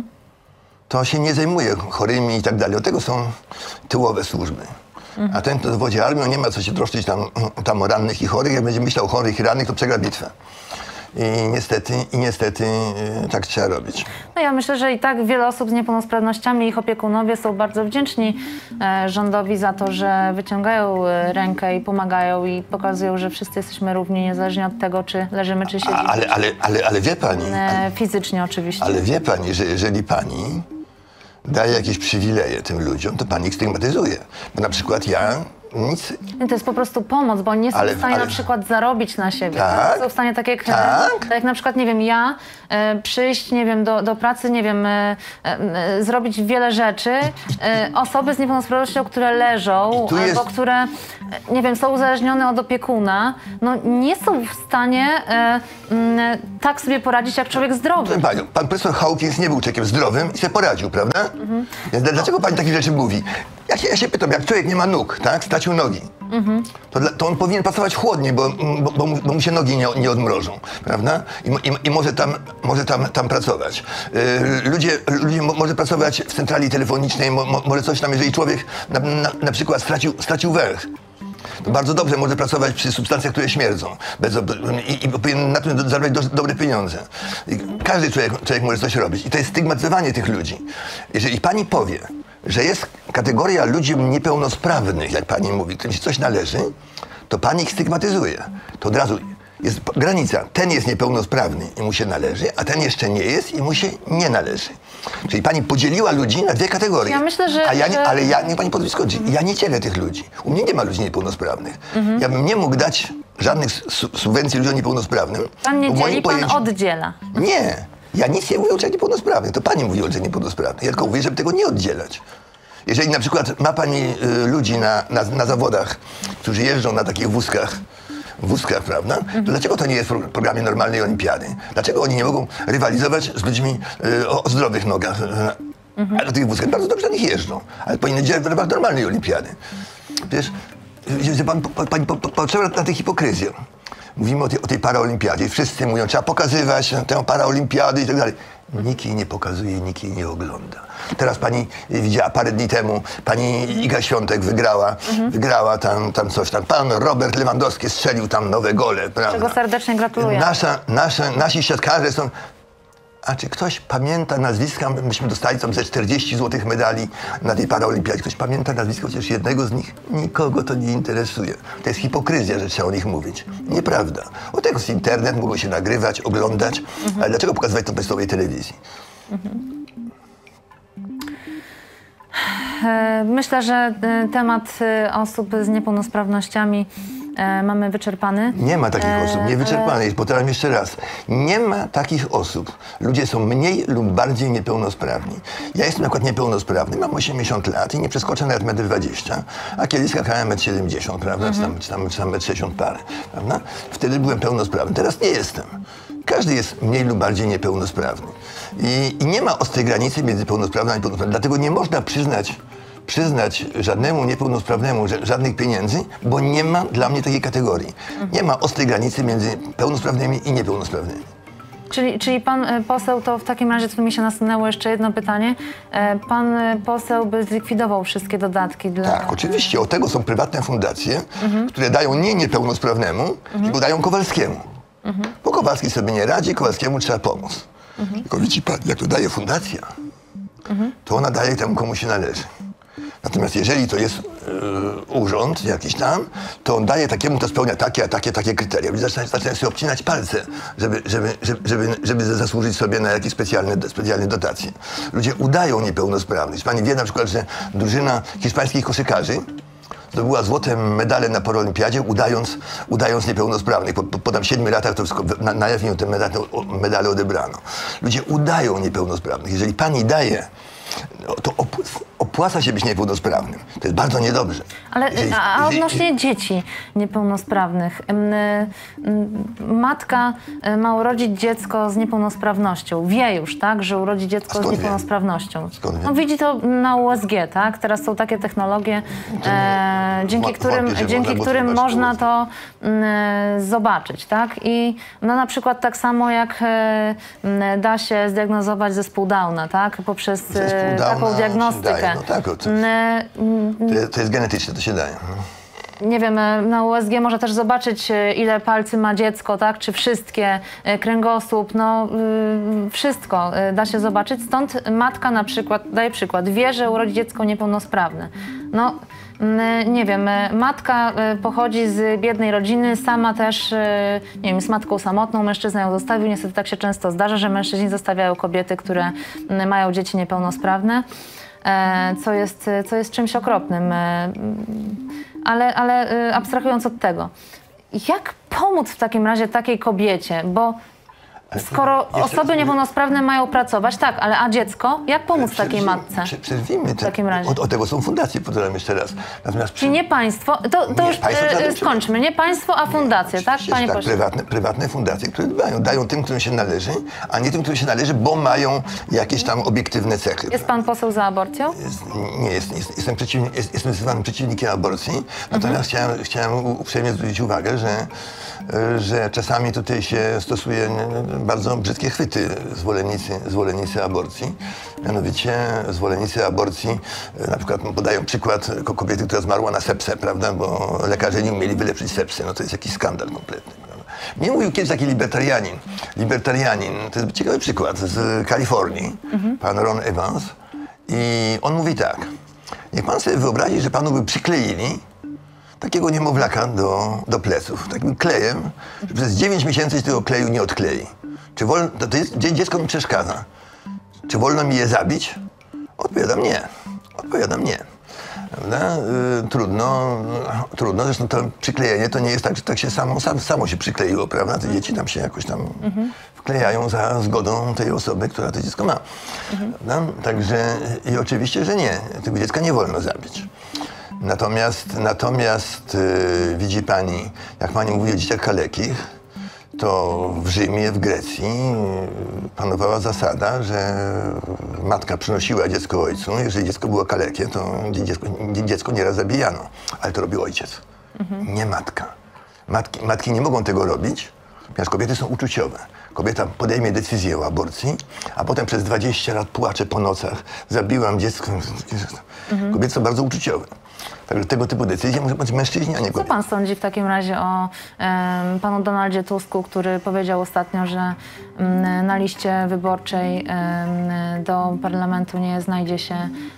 A: to się nie zajmuje chorymi i tak dalej. Od tego są tyłowe służby. A ten, kto dowodzi armią, nie ma co się troszczyć tam, tam o rannych i chorych. Jak będzie myślał o chorych i rannych, to przegra bitwę. I niestety, i niestety yy, tak trzeba robić.
B: No ja myślę, że i tak wiele osób z niepełnosprawnościami i ich opiekunowie są bardzo wdzięczni e, rządowi za to, że wyciągają e, rękę i pomagają i pokazują, że wszyscy jesteśmy równi, niezależnie od tego, czy leżymy, czy siedzimy.
A: A, ale, ale, ale, ale wie pani, ale,
B: E, fizycznie oczywiście.
A: ale wie pani, że jeżeli pani daje jakieś przywileje tym ludziom, to pani ich stygmatyzuje. Bo na przykład ja nic.
B: Nie, to jest po prostu pomoc, bo oni nie są
A: Ale-
B: w stanie
A: ale-
B: na przykład zarobić na siebie.
A: Tak.
B: Nie są w stanie tak jak,
A: Tak.
B: tak jak na przykład, nie wiem, ja e, przyjść, nie wiem, do, do pracy, nie wiem, e, e, zrobić wiele rzeczy. E, osoby z niepełnosprawnością, które leżą
A: I tu
B: albo
A: jest-
B: które, e, nie wiem, są uzależnione od opiekuna, no nie są w stanie e, m, tak sobie poradzić jak człowiek zdrowy.
A: Proszę panią, pan profesor Hawkins nie był człowiekiem zdrowym i sobie poradził, prawda? Więc dlaczego pani takie rzeczy mówi? Ja się, ja się pytam, jak człowiek nie ma nóg, tak? Stracił nogi, to, dla, to on powinien pracować chłodniej, bo, bo, bo, mu, bo mu się nogi nie, nie odmrożą, prawda? I, i, i może, tam, może tam, tam pracować. Yy, ludzie, ludzie mo, może pracować w centrali telefonicznej, mo, mo, może coś tam, jeżeli człowiek na, na, na przykład stracił, stracił węch. To bardzo dobrze może pracować przy substancjach, które śmierdzą. Bez, i, I powinien na tym zarabiać do, dobre pieniądze. I każdy człowiek, człowiek może coś robić. I to jest stygmatyzowanie tych ludzi. Jeżeli pani powie, że jest kategoria ludzi niepełnosprawnych, jak pani mówi, którym się coś należy, to pani ich stygmatyzuje. To od razu jest granica. Ten jest niepełnosprawny i mu się należy, a ten jeszcze nie jest i mu się nie należy. Czyli pani podzieliła ludzi na dwie kategorie.
B: Ja myślę, że-
A: A ja nie,
B: że-
A: ale ja, niech pani pozwoli skończyć. Ja nie dzielę tych ludzi. U mnie nie ma ludzi niepełnosprawnych. Ja bym nie mógł dać żadnych su subwencji ludziom niepełnosprawnym.
B: Pan nie
A: bo w moim
B: dzieli, pan
A: pojęciu-
B: oddziela.
A: Nie. Ja nic nie mówię o ludziach niepełnosprawnych. To pani mówi o ludziach niepełnosprawnych. Ja tylko mówię, żeby tego nie oddzielać. Jeżeli na przykład ma pani y, ludzi na, na, na zawodach, którzy jeżdżą na takich wózkach, wózkach, prawda? To dlaczego to nie jest w pro- programie normalnej olimpiady? Dlaczego oni nie mogą rywalizować z ludźmi y, o, o zdrowych nogach? Ale na tych wózkach bardzo dobrze na nich jeżdżą. Ale powinny działać w ramach normalnej olimpiady. Wiesz, że pan, pan, pani po- po- patrzyła na tę hipokryzję. Mówimy o tej, o tej paraolimpiadzie. Wszyscy mówią, trzeba pokazywać tę paraolimpiadę i tak dalej. Nikt jej nie pokazuje, nikt jej nie ogląda. Teraz pani widziała parę dni temu, pani Iga Świątek wygrała, wygrała tam, tam coś tam. Pan Robert Lewandowski strzelił tam nowe gole, prawda?
B: Czego serdecznie gratuluję.
A: Nasza, nasze, nasi siatkarze są... A czy ktoś pamięta nazwiska? Myśmy dostali tam ze czterdzieści złotych medali na tej paraolimpiadzie. Ktoś pamięta nazwisko chociaż jednego z nich? Nikogo to nie interesuje. To jest hipokryzja, że trzeba o nich mówić. Nieprawda. Od tego jest internet, mogą się nagrywać, oglądać. Ale dlaczego pokazywać to w państwowej telewizji?
B: E, Myślę, że e, temat e, osób z niepełnosprawnościami e, mamy wyczerpany.
A: Nie ma takich
B: E,
A: osób, niewyczerpanych jest. Powtarzam jeszcze raz. Nie ma takich osób. Ludzie są mniej lub bardziej niepełnosprawni. Ja jestem na przykład niepełnosprawny, mam osiemdziesiąt lat i nie przeskoczę nawet metr dwadzieścia, a kiedyś skakałem metr siedemdziesiąt, prawda? Czy tam, czy tam, czy tam metr sześćdziesiąt parę, prawda? Wtedy byłem pełnosprawny, teraz nie jestem. Każdy jest mniej lub bardziej niepełnosprawny. I, i nie ma ostrej granicy między pełnosprawnym a niepełnosprawnym. Dlatego nie można przyznać przyznać żadnemu niepełnosprawnemu ża- żadnych pieniędzy, bo nie ma dla mnie takiej kategorii. Nie ma ostrej granicy między pełnosprawnymi i niepełnosprawnymi.
B: Czyli, czyli pan e, poseł, to w takim razie tu mi się nasunęło jeszcze jedno pytanie. E, Pan e, poseł by zlikwidował wszystkie dodatki dla...
A: Tak, oczywiście. Od tego są prywatne fundacje, które dają nie niepełnosprawnemu, tylko dają Kowalskiemu. Bo Kowalski sobie nie radzi, Kowalskiemu trzeba pomóc. Tylko widzi pan, jak to daje fundacja, to ona daje temu, komu się należy. Natomiast jeżeli to jest e, urząd jakiś tam, to on daje takiemu, kto spełnia takie, a takie, takie kryteria. Ludzie zaczynają, zaczynają sobie obcinać palce, żeby, żeby, żeby, żeby, żeby zasłużyć sobie na jakieś specjalne, specjalne dotacje. Ludzie udają niepełnosprawność. Pani wie na przykład, że drużyna hiszpańskich koszykarzy zdobyła złote medale na paraolimpiadzie, udając, udając niepełnosprawnych. Po, po, po tam siedmiu latach to wszystko, na, na jaw te medale, medale odebrano. Ludzie udają niepełnosprawnych. Jeżeli pani daje, no, to opłaca, opłaca się być niepełnosprawnym. To jest bardzo niedobrze.
B: Ale
A: Jeżeli-
B: a, a
A: jeżeli-
B: odnośnie dzieci niepełnosprawnych. em, em, Matka e, ma urodzić dziecko z niepełnosprawnością. Wie już, tak, że urodzi dziecko z
A: skąd wie?
B: niepełnosprawnością.
A: Skąd wie?
B: No, widzi to na U S G, tak? Teraz są takie technologie, e, dzięki
A: Wątpię,
B: którym,
A: że
B: dzięki
A: można
B: którym
A: zobaczyć
B: można
A: U S G.
B: to m, e, zobaczyć, tak? I no, na przykład tak samo jak e, m, da się zdiagnozować zespół Downa, tak? Poprzez e,
A: Zespół Downa
B: taką
A: się
B: diagnostykę.
A: daje, no tak, o co-
B: M, e, m,
A: To jest, to jest genetyczne, to się daje.
B: nie wiem, e, na U S G można też zobaczyć, e, ile palcy ma dziecko, tak? Czy wszystkie, e, kręgosłup, no y, wszystko e, da się zobaczyć. Stąd matka na przykład, daję przykład, wie, że urodzi dziecko niepełnosprawne. No, m, nie wiem, e, matka e, pochodzi z biednej rodziny, sama też, e, nie wiem, jest matką samotną, mężczyzna ją zostawił. Niestety tak się często zdarza, że mężczyźni zostawiają kobiety, które m, mają dzieci niepełnosprawne. E, co jest, co jest czymś okropnym. E, ale, ale y, abstrahując od tego, jak pomóc w takim razie takiej kobiecie, bo skoro osoby niepełnosprawne mają pracować, tak, ale a dziecko? Jak pomóc takiej matce?
A: Prze, przerwijmy.
B: W takim razie.
A: Od, od tego są fundacje, powtarzam jeszcze raz. Natomiast
B: Czyli nie państwo, to, to
A: Nie,
B: już
A: państwo
B: e,
A: zatem-
B: skończmy, nie państwo, a fundacje, tak,
A: Oczywiście,
B: panie
A: tak,
B: pośle?
A: prywatne, prywatne fundacje, które dbają, dają tym, którym się należy, a nie tym, którym się należy, bo mają jakieś tam obiektywne cechy.
B: Jest pan poseł za aborcją?
A: Jest, nie jest, jest, jestem, przeciwni, jest, jestem zdecydowanym przeciwnikiem aborcji, natomiast chciałem, chciałem uprzejmie zwrócić uwagę, że, e, że czasami tutaj się stosuje n- bardzo brzydkie chwyty zwolennicy, zwolennicy aborcji. Mianowicie zwolennicy aborcji e, na przykład podają przykład ko- kobiety, która zmarła na sepsę, prawda, bo lekarze nie umieli wyleczyć sepsy. No to jest jakiś skandal kompletny. Prawda? Mnie mówił kiedyś taki libertarianin, libertarianin, to jest ciekawy przykład, z Kalifornii, pan Ron Evans. I on mówi tak, niech pan sobie wyobrazi, że panu by przykleili takiego niemowlaka do, do pleców, takim klejem, że przez dziewięć miesięcy się tego kleju nie odklei. Czy wolno, to, to jest, dzie- dziecko mi przeszkadza. Czy wolno mi je zabić? Odpowiadam nie. Odpowiadam nie. Prawda? Y, trudno, y, trudno, zresztą to przyklejenie to nie jest tak, że tak się samo, sam, samo się przykleiło, prawda? Te dzieci tam się jakoś tam wklejają za zgodą tej osoby, która to dziecko ma. Prawda? Także i oczywiście, że nie. Tego dziecka nie wolno zabić. Natomiast, natomiast y, widzi pani, jak pani mówi o dzieciach kalekich, to w Rzymie, w Grecji y, panowała zasada, że matka przynosiła dziecko ojcu. Jeżeli dziecko było kalekie, to dziecko, dziecko nieraz zabijano. Ale to robił ojciec, nie matka. Matki, matki nie mogą tego robić, ponieważ kobiety są uczuciowe. Kobieta podejmie decyzję o aborcji, a potem przez dwadzieścia lat płacze po nocach. Zabiłam dziecko. Kobiety są bardzo uczuciowe. Także tego typu decyzje muszą być mężczyźni, a nie
B: Co
A: kobiety.
B: pan sądzi w takim razie o em, panu Donaldzie Tusku, który powiedział ostatnio, że mm, na liście wyborczej em, do parlamentu nie znajdzie się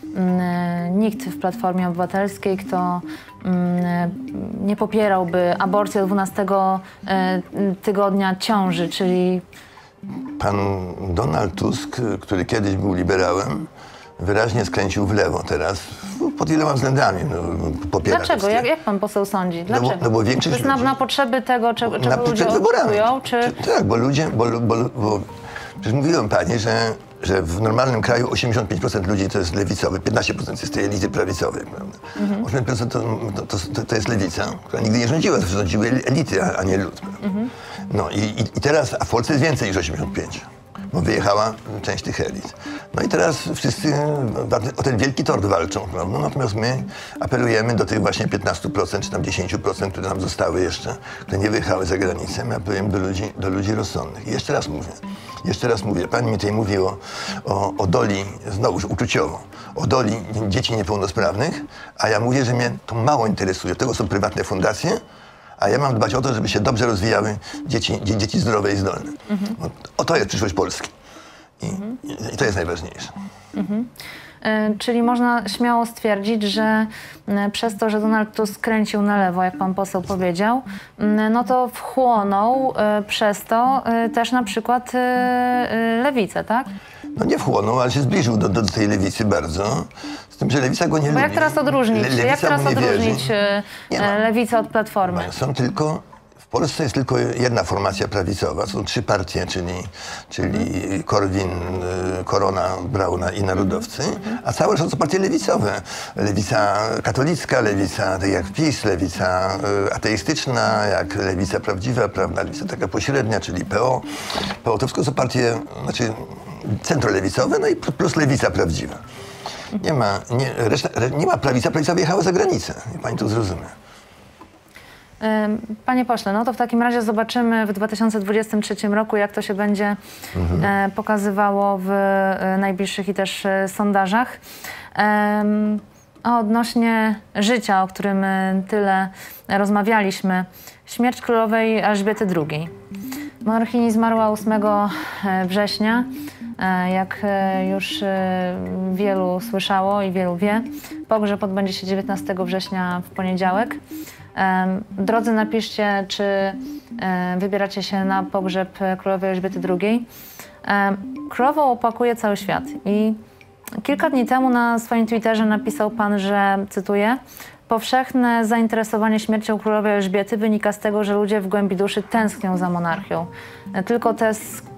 B: mm, nikt w Platformie Obywatelskiej, kto mm, nie popierałby aborcji od dwunastego e, tygodnia ciąży, czyli
A: Pan Donald Tusk, który kiedyś był liberałem, wyraźnie skręcił w lewo teraz. Pod wieloma względami. No, popiera
B: dlaczego?
A: Tuskę.
B: Jak, jak pan poseł sądzi?
A: bo-
B: Dlaczego?
A: no bo większość
B: to jest na,
A: ludzi-
B: na potrzeby tego, czego, czego
A: Na,
B: ludzie
A: przed wyborami.
B: oczekują, czy...
A: Tak, bo ludzie, bo, bo, bo przecież mówiłem pani, że, że w normalnym kraju osiemdziesiąt pięć procent ludzi to jest lewicowy, piętnaście procent jest tej elity prawicowej, prawda?
B: Mhm.
A: osiemdziesiąt procent to, to, to, to jest lewica, która nigdy nie rządziła, to rządziły elity, a, a nie lud.
B: Mhm.
A: No i, i, i teraz, a w Polsce jest więcej niż osiemdziesiąt pięć. Bo wyjechała część tych elit. No i teraz wszyscy o ten wielki tort walczą, prawda? Natomiast my apelujemy do tych właśnie piętnastu procent czy tam dziesięciu procent, które nam zostały jeszcze, które nie wyjechały za granicę. My apelujemy do ludzi, do ludzi rozsądnych. I jeszcze raz mówię, jeszcze raz mówię, pani mi tutaj mówi o, o, o doli, znowuż uczuciowo, o doli dzieci niepełnosprawnych, a ja mówię, że mnie to mało interesuje. Do tego są prywatne fundacje, a ja mam dbać o to, żeby się dobrze rozwijały dzieci, dzie, dzieci zdrowe i zdolne. Mhm. O, o to jest przyszłość Polski. I, mhm. i, i to jest najważniejsze.
B: Mhm. Y, czyli można śmiało stwierdzić, że y, przez to, że Donald Tusk skręcił na lewo, jak pan poseł powiedział, y, no to wchłonął y, przez to y, też na przykład y, y, lewicę, tak?
A: No nie wchłonął, ale się zbliżył do, do tej lewicy bardzo. Z tym, że lewica go nie
B: Bo
A: lubi.
B: jak teraz odróżnić,
A: Le,
B: jak teraz
A: mu nie
B: odróżnić
A: wierzy.
B: y,
A: Nie ma.
B: lewicę od Platformy?
A: Są tylko, w Polsce jest tylko jedna formacja prawicowa. Są trzy partie, czyli, czyli Korwin, y, Korona, Brauna i Narodowcy. A całe są to partie lewicowe. Lewica katolicka, lewica tak jak PiS, lewica y, ateistyczna, jak lewica prawdziwa, prawda, lewica taka pośrednia, czyli P O. P O to wszystko są partie, znaczy centrolewicowe, no i plus lewica prawdziwa. Nie ma, nie, reszta, nie ma prawica, prawica wyjechała za granicę. I pani to zrozumie.
B: Panie pośle, no to w takim razie zobaczymy w dwa tysiące dwudziestym trzecim roku, jak to się będzie mhm. e, pokazywało w e, najbliższych i też e, sondażach. E, a odnośnie życia, o którym e, tyle rozmawialiśmy, śmierć królowej Elżbiety drugiej. Monarchini zmarła ósmego września. E, jak e, już e, wielu słyszało i wielu wie, pogrzeb odbędzie się dziewiętnastego września w poniedziałek. Drodzy, napiszcie, czy wybieracie się na pogrzeb królowej Elżbiety drugiej. Królową opłakuje cały świat i kilka dni temu na swoim Twitterze napisał pan, że, cytuję, powszechne zainteresowanie śmiercią królowej Elżbiety wynika z tego, że ludzie w głębi duszy tęsknią za monarchią. Tylko te,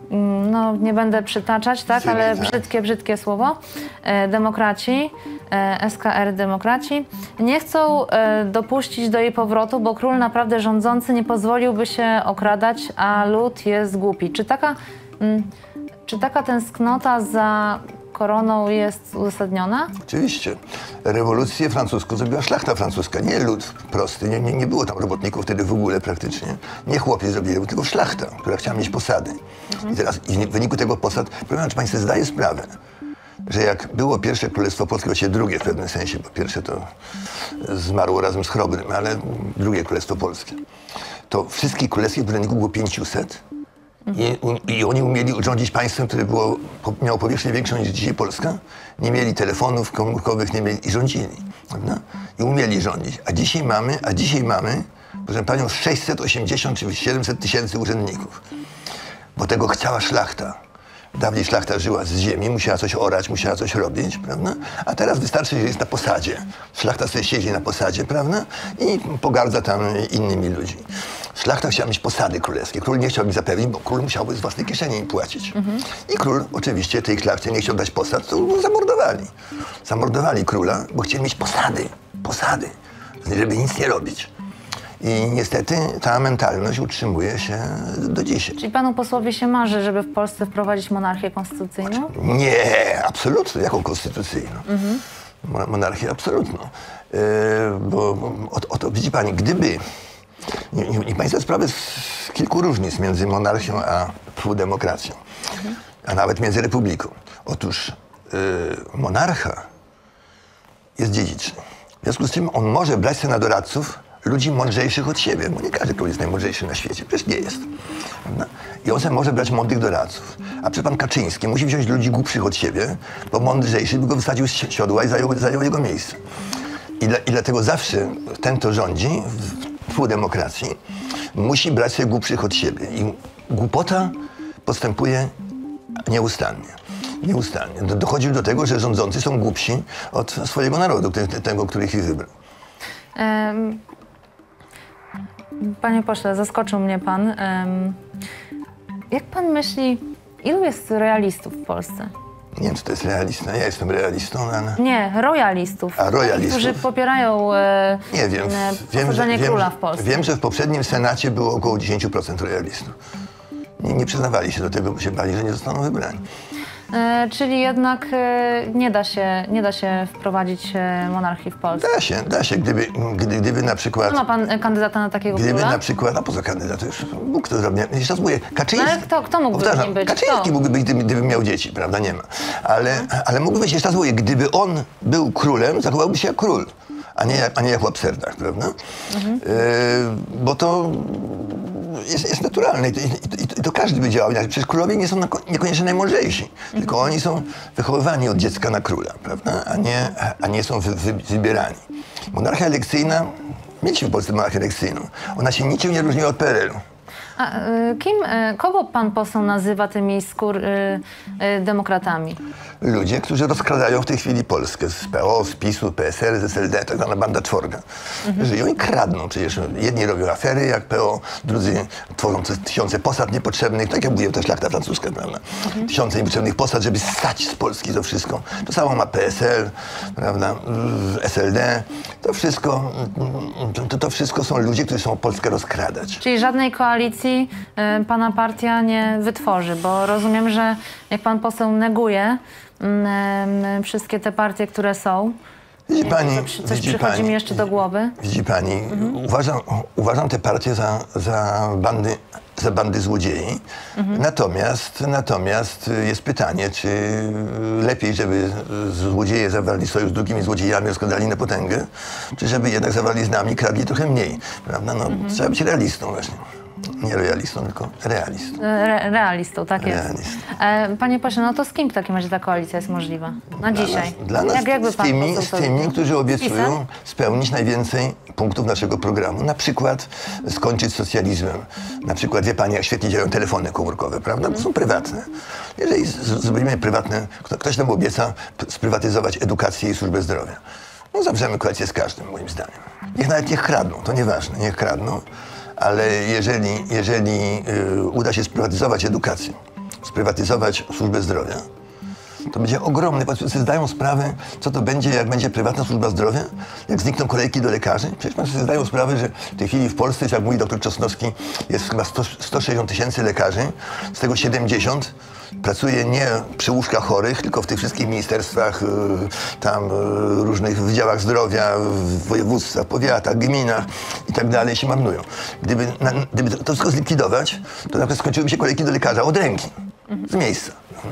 B: no nie będę przytaczać, tak, ale brzydkie, brzydkie słowo, demokraci, S K R Demokraci, nie chcą dopuścić do jej powrotu, bo król naprawdę rządzący nie pozwoliłby się okradać, a lud jest głupi. Czy taka, czy taka tęsknota za koroną jest uzasadniona?
A: Oczywiście. Rewolucję francuską zrobiła szlachta francuska, nie lud prosty. Nie, nie, nie było tam robotników wtedy w ogóle praktycznie. Nie chłopi zrobili, tylko szlachta, która chciała mieć posady. Mhm. I teraz i w wyniku tego posad, powiem, czy pani sobie zdaje sprawę, że jak było pierwsze Królestwo Polskie, właściwie drugie w pewnym sensie, bo pierwsze to zmarło razem z Chrobrym, ale drugie Królestwo Polskie, to wszystkich królewskich urzędników było pięciuset. I, I oni umieli urządzić państwem, które było, miało powierzchnię większą niż dzisiaj Polska. Nie mieli telefonów komórkowych, nie mieli i rządzili. Prawda? I umieli rządzić. A dzisiaj mamy, a dzisiaj mamy, proszę panią, sześćset osiemdziesiąt czy siedemset tysięcy urzędników. Bo tego chciała szlachta. Dawniej szlachta żyła z ziemi, musiała coś orać, musiała coś robić, prawda? A teraz wystarczy, że jest na posadzie. Szlachta sobie siedzi na posadzie, prawda? I pogardza tam innymi ludźmi. Szlachta chciała mieć posady królewskie. Król nie chciał mi zapewnić, bo król musiałby z własnej kieszeni im płacić. Mhm. I król oczywiście tej szlachcie nie chciał dać posad, to go zamordowali. Zamordowali króla, bo chcieli mieć posady. Posady. Żeby nic nie robić. I niestety ta mentalność utrzymuje się do dzisiaj.
B: Czyli panu posłowi się marzy, żeby w Polsce wprowadzić monarchię konstytucyjną?
A: Nie, absolutnie. Jaką konstytucyjną? Mhm. Monarchię absolutną. Yy, bo o, o to widzi pani, gdyby... Nie, nie, nie pani sobie sprawę z kilku różnic między monarchią a półdemokracją, mhm. a nawet między republiką. Otóż yy, monarcha jest dziedziczny. W związku z czym on może brać sobie na doradców ludzi mądrzejszych od siebie, bo nie każdy król jest najmądrzejszy na świecie, przecież nie jest. Prawda? I on sobie może brać mądrych doradców. A przecież pan Kaczyński musi wziąć ludzi głupszych od siebie, bo mądrzejszy by go wysadził z siodła i zajął, zajął jego miejsce. I, dla, I dlatego zawsze ten, kto rządzi w półdemokracji, musi brać sobie głupszych od siebie. I głupota postępuje nieustannie. Nieustannie. Dochodzi do tego, że rządzący są głupsi od swojego narodu, tego, który ich wybrał.
B: Um. Panie pośle, zaskoczył mnie pan. Um, jak pan myśli, ilu jest realistów w Polsce?
A: Nie wiem, czy to jest realista. Ja jestem realistą, ale...
B: Nie, royalistów.
A: A, royalistów?
B: Którzy popierają e,
A: Nie wiem.
B: E,
A: wiem, że, wiem,
B: króla w Polsce.
A: Wiem, że w poprzednim Senacie było około dziesięć procent royalistów. Nie, nie przyznawali się do tego, bo się bali, że nie zostaną wybrani.
B: E, czyli jednak e, nie, da się, nie da się wprowadzić e, monarchii w Polsce?
A: Da się, da się. Gdyby, gdy, gdyby na przykład...
B: No ma pan e, kandydata na takiego
A: Gdyby
B: króla?
A: na przykład... A poza kandydat, to już Bóg to zrobił. Jeszcze raz mówię, Kaczyński...
B: No ale kto, kto mógłby
A: powtarzam,
B: nim być?
A: Kaczyński
B: Kto?
A: mógłby być, gdyby, gdyby miał dzieci, prawda? Nie ma. Ale, ale mógłby być, jeszcze raz mówię, gdyby on był królem, zachowałby się jak król, a nie, a nie jak w absurdach, prawda? Mhm. E, bo to... Jest, jest naturalne I to, i, to, i to każdy by działał. Przecież królowie nie są niekoniecznie najmądrzejsi, mhm. tylko oni są wychowywani od dziecka na króla, prawda? A nie, a nie są wy, wy, wybierani. Monarchia elekcyjna, mieliśmy w Polsce monarchię elekcyjną, ona się niczym nie różniła od P R L u.
B: A y, kim, y, kogo pan poseł nazywa tymi skór, y, y, demokratami?
A: Ludzie, którzy rozkradają w tej chwili Polskę z P O, z PiSu, P S L, z S L D, tak zwana banda czworga. Mhm. Żyją i kradną przecież. Jedni robią afery jak P O, drudzy tworzą tysiące posad niepotrzebnych, tak jak mówiłem, ta szlachta francuska, prawda? Mhm. Tysiące niepotrzebnych posad, żeby ssać z Polski to wszystko. To samo ma P S L, prawda? S L D. To wszystko, to, to wszystko są ludzie, którzy chcą Polskę rozkradać.
B: Czyli żadnej koalicji y, pana partia nie wytworzy, bo rozumiem, że jak pan poseł neguje y, y, wszystkie te partie, które są,
A: Widzi pani,
B: coś, coś
A: widzi
B: przychodzi
A: pani,
B: mi jeszcze do głowy.
A: Widzi pani, mhm. uważam, uważam te partie za, za, bandy, za bandy złodziei. Mhm. Natomiast, natomiast jest pytanie, czy lepiej, żeby złodzieje zawarli sojusz z drugimi złodziejami, rozkładali na potęgę, czy żeby jednak zawarli z nami, kradli trochę mniej. Prawda? No, mhm. Trzeba być realistą właśnie. Nie royalistą, tylko realistą.
B: Re, realistą, tak jest.
A: Realistą.
B: E, panie pośle, no to z kim w takim razie ta koalicja jest możliwa? Na
A: Dla
B: dzisiaj.
A: nas, dla nas
B: Jak, jakby
A: z
B: pan
A: tymi,
B: poseł
A: z
B: to
A: tymi
B: widział?
A: którzy
B: Z
A: obiecują
B: PiS-em?
A: spełnić najwięcej punktów naszego programu. Na przykład skończyć z socjalizmem. Na przykład, wie pani, jak świetnie działają telefony komórkowe, prawda? To są prywatne. Jeżeli z- z- zrobimy prywatne, kto- ktoś nam obieca p- sprywatyzować edukację i służbę zdrowia. No zawrzemy koalicję z każdym, moim zdaniem. Niech nawet niech kradną, to nieważne, niech kradną. Ale jeżeli, jeżeli y, uda się sprywatyzować edukację, sprywatyzować służbę zdrowia, to będzie ogromny. Państwo sobie zdają sprawę, co to będzie, jak będzie prywatna służba zdrowia? Jak znikną kolejki do lekarzy? Przecież Państwo sobie zdają sprawę, że w tej chwili w Polsce, jak mówi doktor Czosnowski, jest chyba sto, sto sześćdziesiąt tysięcy lekarzy, z tego siedemdziesiąt pracuje nie przy łóżkach chorych, tylko w tych wszystkich ministerstwach, y, tam y, różnych wydziałach zdrowia, w województwach, powiatach, gminach i tak dalej się marnują. Gdyby, na, gdyby to wszystko zlikwidować, to na przykład skończyłyby się kolejki do lekarza od ręki, z miejsca.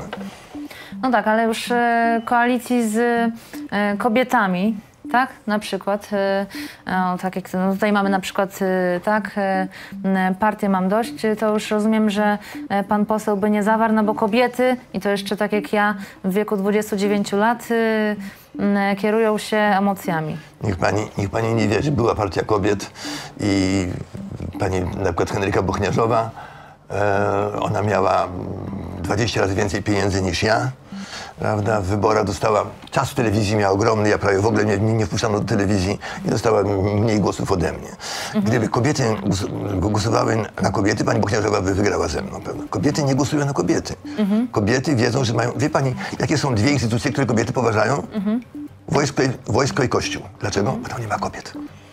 B: No tak, ale już e, koalicji z e, kobietami, tak? Na przykład, e, o, tak jak no tutaj mamy na przykład, e, tak, e, m, partię Mam Dość, to już rozumiem, że e, pan poseł by nie zawarł, no bo kobiety, i to jeszcze tak jak ja w wieku dwudziestu dziewięciu lat, e, m, kierują się emocjami.
A: Niech pani, niech pani nie wierzy, była partia kobiet i pani na przykład Henryka Bochniarzowa, e, ona miała dwadzieścia razy więcej pieniędzy niż ja, prawda? W wyborach dostała, czas w telewizji miała ogromny, ja prawie w ogóle mnie nie wpuszczano do telewizji i dostała mniej głosów ode mnie. Gdyby kobiety głos, głosowały na kobiety, pani Bochniarzowa by wygrała ze mną, prawda? Kobiety nie głosują na kobiety. Kobiety wiedzą, że mają, wie pani, jakie są dwie instytucje, które kobiety poważają? Wojsko i, wojsko i Kościół. Dlaczego? Bo tam nie ma kobiet.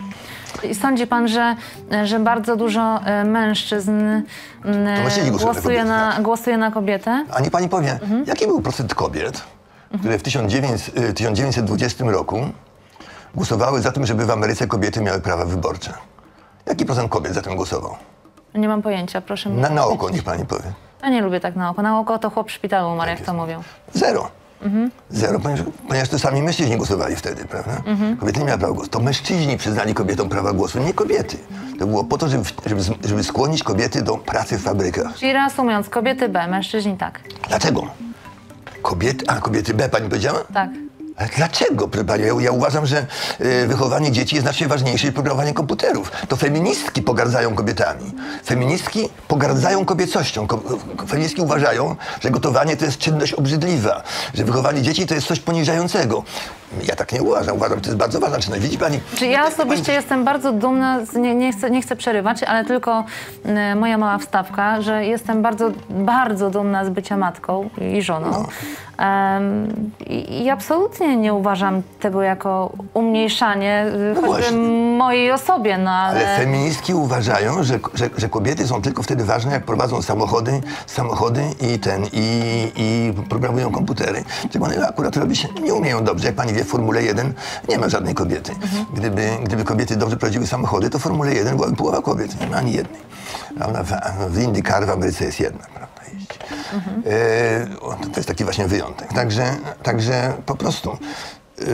B: I sądzi pan, że, że bardzo dużo e, mężczyzn m,
A: mężczyźni głosują na
B: głosuje,
A: kobiety,
B: na,
A: tak.
B: głosuje na kobietę?
A: A niech pani powie, jaki był procent kobiet, które w tysiąc dziewięćset dwudziestym roku głosowały za tym, żeby w Ameryce kobiety miały prawa wyborcze? Jaki procent kobiet za tym głosował?
B: Nie mam pojęcia, proszę mi
A: Na, na
B: powiedzieć.
A: oko niech pani powie.
B: Ja nie lubię tak na oko. Na oko to chłop w szpitalu umarł, jak to mówią.
A: Zero. Zero, ponieważ, ponieważ to sami mężczyźni głosowali wtedy, prawda? Kobiety nie miały prawa głosu. To mężczyźni przyznali kobietom prawa głosu, nie kobiety. To było po to, żeby, żeby, żeby skłonić kobiety do pracy w fabrykach.
B: Czyli reasumując, kobiety B, mężczyźni tak.
A: Dlaczego? Kobiety, a kobiety B, pani powiedziała?
B: Tak.
A: Ale dlaczego, proszę pani? Ja, ja uważam, że y, wychowanie dzieci jest znacznie ważniejsze niż programowanie komputerów. To feministki pogardzają kobietami. Feministki pogardzają kobiecością. Ko, feministki uważają, że gotowanie to jest czynność obrzydliwa, że wychowanie dzieci to jest coś poniżającego. Ja tak nie uważam. Uważam, że to jest bardzo ważna czynność. Widzi pani?
B: Czy ja osobiście jestem bardzo dumna, z, nie, nie, chcę, nie chcę przerywać, ale tylko y, moja mała wstawka, że jestem bardzo, bardzo dumna z bycia matką i żoną.
A: No.
B: Em, i, I absolutnie nie uważam tego jako umniejszanie y,
A: No
B: choćby
A: właśnie.
B: mojej osobie, no ale...
A: Ale feministki uważają, że, że, że kobiety są tylko wtedy ważne, jak prowadzą samochody, samochody i ten, i, i programują komputery. Czego one akurat robić nie umieją dobrze. Jak pani wie, w Formule jeden nie ma żadnej kobiety. Gdyby, gdyby kobiety dobrze prowadziły samochody, to w Formule jeden byłaby połowa kobiet, nie ma ani jednej. Prawda? W, w IndyCar w Ameryce jest jedna, prawda? Jeździ. E, o, to jest taki właśnie wyjątek. Także, także po prostu e,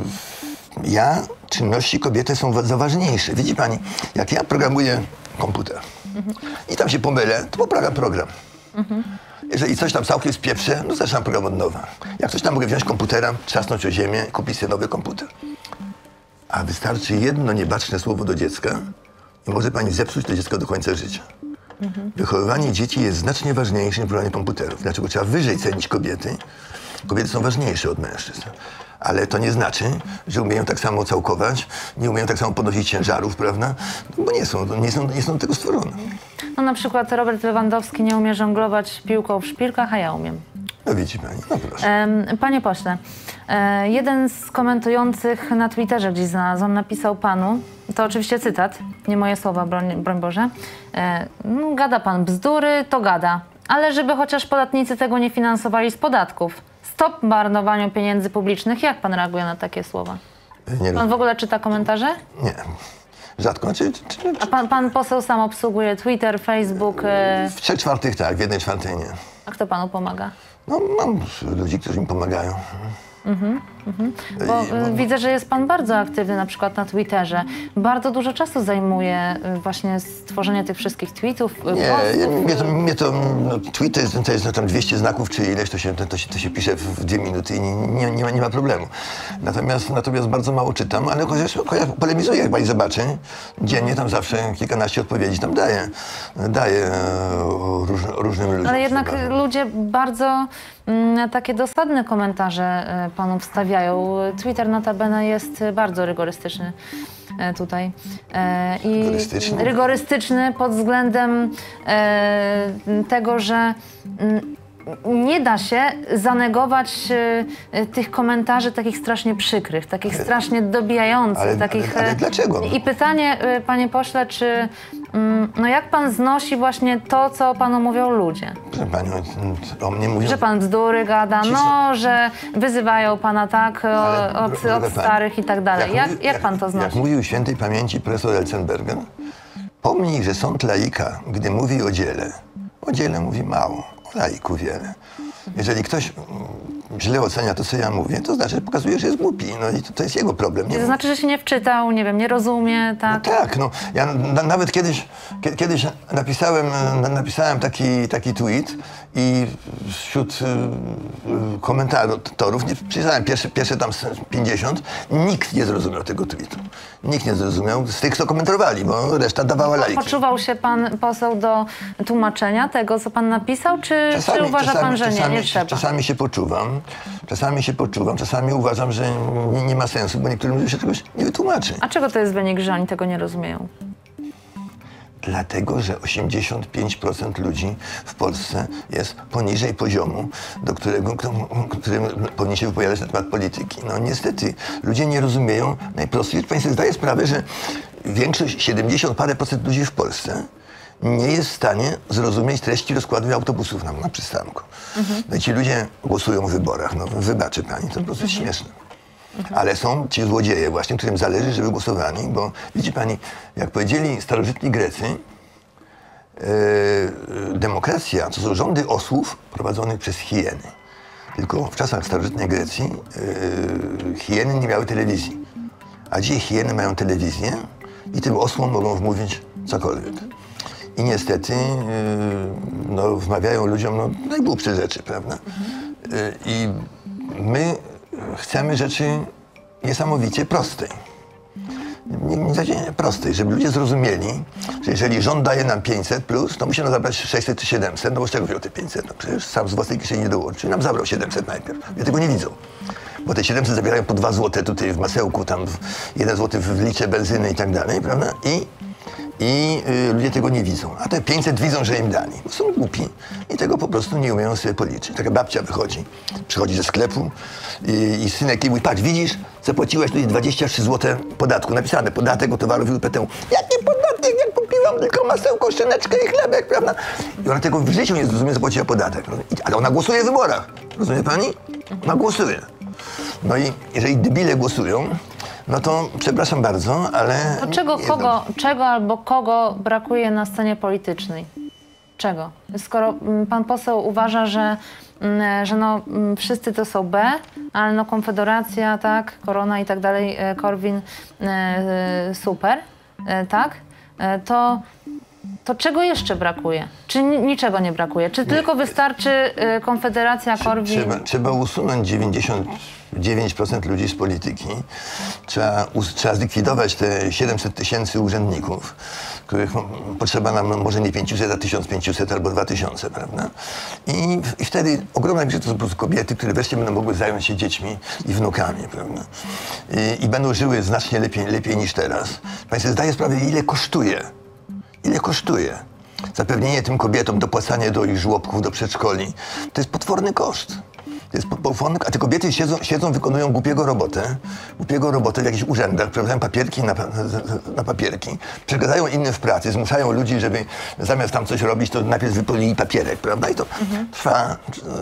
A: ja, czynności kobiety są wa- za ważniejsze. Widzi pani, jak ja programuję komputer i tam się pomylę, to poprawiam program. Jeżeli coś tam całkiem spieprzę, no zaczynam program od nowa. Jak coś tam mogę wziąć komputera, trzasnąć o ziemię, kupić sobie nowy komputer. A wystarczy jedno niebaczne słowo do dziecka i może pani zepsuć to dziecko do końca życia. Wychowywanie dzieci jest znacznie ważniejsze niż programowanie komputerów. Dlaczego trzeba wyżej cenić kobiety? Kobiety są ważniejsze od mężczyzn. Ale to nie znaczy, że umieją tak samo całkować, nie umieją tak samo podnosić ciężarów, prawda? No bo nie są, nie są, nie są do tego stworzone.
B: No na przykład Robert Lewandowski nie umie żonglować piłką w szpilkach, a ja umiem.
A: No widzi pani, no proszę.
B: Em, Panie pośle, e, jeden z komentujących na Twitterze gdzieś znalazłam, napisał panu, to oczywiście cytat, nie moje słowa, broń, broń Boże, e, no, gada pan bzdury, to gada, ale żeby chociaż podatnicy tego nie finansowali z podatków. Stop marnowaniu pieniędzy publicznych. Jak pan reaguje na takie słowa?
A: Nie,
B: Pan w ogóle czyta komentarze?
A: nie. Rzadko. Znaczy, czy, czy,
B: A pan, pan poseł sam obsługuje Twitter, Facebook, e,
A: w trzech czwartych tak, w jednej czwartej nie.
B: a kto panu pomaga?
A: No mam ludzi, którzy mi pomagają.
B: Mhm. Bo
A: I, bo,
B: widzę, że jest pan bardzo aktywny na przykład na Twitterze. Bardzo dużo czasu zajmuje właśnie stworzenie tych wszystkich tweetów,
A: Nie,
B: postów.
A: mnie to, mnie to no, tweet to jest, to jest no, tam dwieście znaków czy ileś, to się, to się, to się pisze w dwie minuty i nie, nie, nie, ma, nie ma problemu. Natomiast, natomiast bardzo mało czytam, ale chociaż, chociaż polemizuję, jak pani zobaczy, dziennie tam zawsze kilkanaście odpowiedzi tam daję, daję o, róż, o różnym ludziom.
B: Ale jednak
A: bardzo.
B: ludzie bardzo mm, takie dosadne komentarze y, panu wstawiają. Twitter notabene jest bardzo rygorystyczny y, tutaj. Y, i
A: Rygorystyczny?
B: rygorystyczny pod względem y, tego, że y, nie da się zanegować y, tych komentarzy takich strasznie przykrych, takich strasznie dobijających.
A: Ale-
B: takich,
A: ale- ale
B: y,
A: dlaczego?
B: I pytanie, y, panie pośle, czy mm, no jak pan znosi właśnie to, co panu mówią ludzie?
A: Proszę panią, o mnie mówią...
B: Że pan bzdury gada,
A: Ci
B: no, że wyzywają pana tak
A: Ale,
B: o, od,
A: droga
B: od
A: pani,
B: starych i tak dalej. Jak,
A: mówi-
B: jak pan to
A: Jak
B: znosi?
A: mówił świętej pamięci profesor Elzenberger, pomnij, że sąd laika, gdy mówi o dziele, o dziele mówi mało, o laiku wiele. Jeżeli ktoś mm, źle ocenia to, co ja mówię, to znaczy, że pokazuje, że jest głupi. No i to, to jest jego problem. Nie
B: To znaczy, że się nie wczytał, nie wiem, nie rozumie, tak?
A: Tak, no ja na, nawet kiedyś, kie- kiedyś napisałem, na, napisałem taki, taki tweet i wśród y, y, komentatorów, nie, przeczytałem pierwsze, pierwsze tam z pięćdziesiąt, nikt nie zrozumiał tego tweetu. Nikt nie zrozumiał z tych, co komentowali, bo reszta dawała lajki.
B: Poczuwał się pan poseł do tłumaczenia tego, co pan napisał, czy, czy uważa pan, że nie,
A: czasami,
B: nie trzeba?
A: Czasami się poczuwam, czasami się poczuwam, czasami uważam, że nie, nie ma sensu, bo niektórym ludziom się czegoś nie wytłumaczy.
B: A czego to jest wynik, że oni tego nie rozumieją?
A: Dlatego, że osiemdziesiąt pięć procent ludzi w Polsce jest poniżej poziomu, do którego, którym powinien się wypowiadać na temat polityki. No niestety, ludzie nie rozumieją najprościej. Pani sobie zdaje sprawę, że większość, siedemdziesiąt parę procent ludzi w Polsce nie jest w stanie zrozumieć treści rozkładu autobusów na, na przystanku. Mhm. No i ci ludzie głosują w wyborach. No wybaczy pani, to po prostu jest śmieszne. Ale są ci złodzieje właśnie, którym zależy, żeby głosowali, bo widzi pani, jak powiedzieli starożytni Grecy, yy, demokracja to są rządy osłów prowadzonych przez hieny. Tylko w czasach starożytnej Grecji yy, hieny nie miały telewizji. A dzisiaj hieny mają telewizję i tym osłom mogą wmówić cokolwiek. I niestety yy, no, wmawiają ludziom no, najgłupsze rzeczy, prawda? Yy, I my chcemy rzeczy niesamowicie prostej. Nie, nie, nie prostej, żeby ludzie zrozumieli, że jeżeli rząd daje nam pięćset plus, to musi nam zabrać sześćset czy siedemset, no bo z czego wziął te pięćset? No przecież sam z własnej kieszeni nie dołączy. Nam zabrał siedemset najpierw. Ja tego nie widzą. Bo te siedemset zabierają po dwa złote tutaj w masełku, tam w jeden złoty w litrze benzyny i tak dalej, prawda? I I y, ludzie tego nie widzą. A te pięćset widzą, że im dali. Bo są głupi i tego po prostu nie umieją sobie policzyć. Taka babcia wychodzi, przychodzi ze sklepu i, i synek jej mówi, patrz, widzisz, zapłaciłeś tutaj dwadzieścia trzy złote podatku. Napisane, podatek od towarów i U P T. Jaki podatek? Jak kupiłam tylko masełko, szyneczkę i chlebek, prawda? I ona tego w życiu nie zrozumie, zapłaciła podatek. I, ale ona głosuje w wyborach. Rozumie pani? Ona głosuje. No i jeżeli debile głosują, no to przepraszam bardzo, ale...
B: To czego,
A: nie
B: kogo, czego albo kogo brakuje na scenie politycznej? Czego? Skoro mm, pan poseł uważa, że, mm, że no, mm, wszyscy to są B, ale no Konfederacja, tak, Korona i tak dalej, e, Korwin, e, e, super, e, tak, e, to, to czego jeszcze brakuje? Czy ni- niczego nie brakuje? Czy tylko wystarczy e, Konfederacja, Korwin?
A: Trzeba, trzeba usunąć dziewięćdziesiąt dziewięć procent ludzi z polityki. Trzeba, us, trzeba zlikwidować te siedemset tysięcy urzędników, których no, potrzeba nam może nie pięćset, a tysiąc pięćset albo dwa tysiące, prawda? I, I wtedy ogromna większość to są po prostu kobiety, które wreszcie będą mogły zająć się dziećmi i wnukami, prawda? I, i będą żyły znacznie lepiej, lepiej niż teraz. Pani sobie zdaje sprawę, ile kosztuje. Ile kosztuje zapewnienie tym kobietom dopłacanie do ich żłobków, do przedszkoli. To jest potworny koszt. To jest potworny, a te kobiety siedzą, siedzą, wykonują głupiego robotę, głupiego robotę w jakichś urzędach, przekładają papierki na, na, na papierki, przeszkadzają innym w pracy, zmuszają ludzi, żeby zamiast tam coś robić, to najpierw wypełnili papierek, prawda? I to mhm. trwa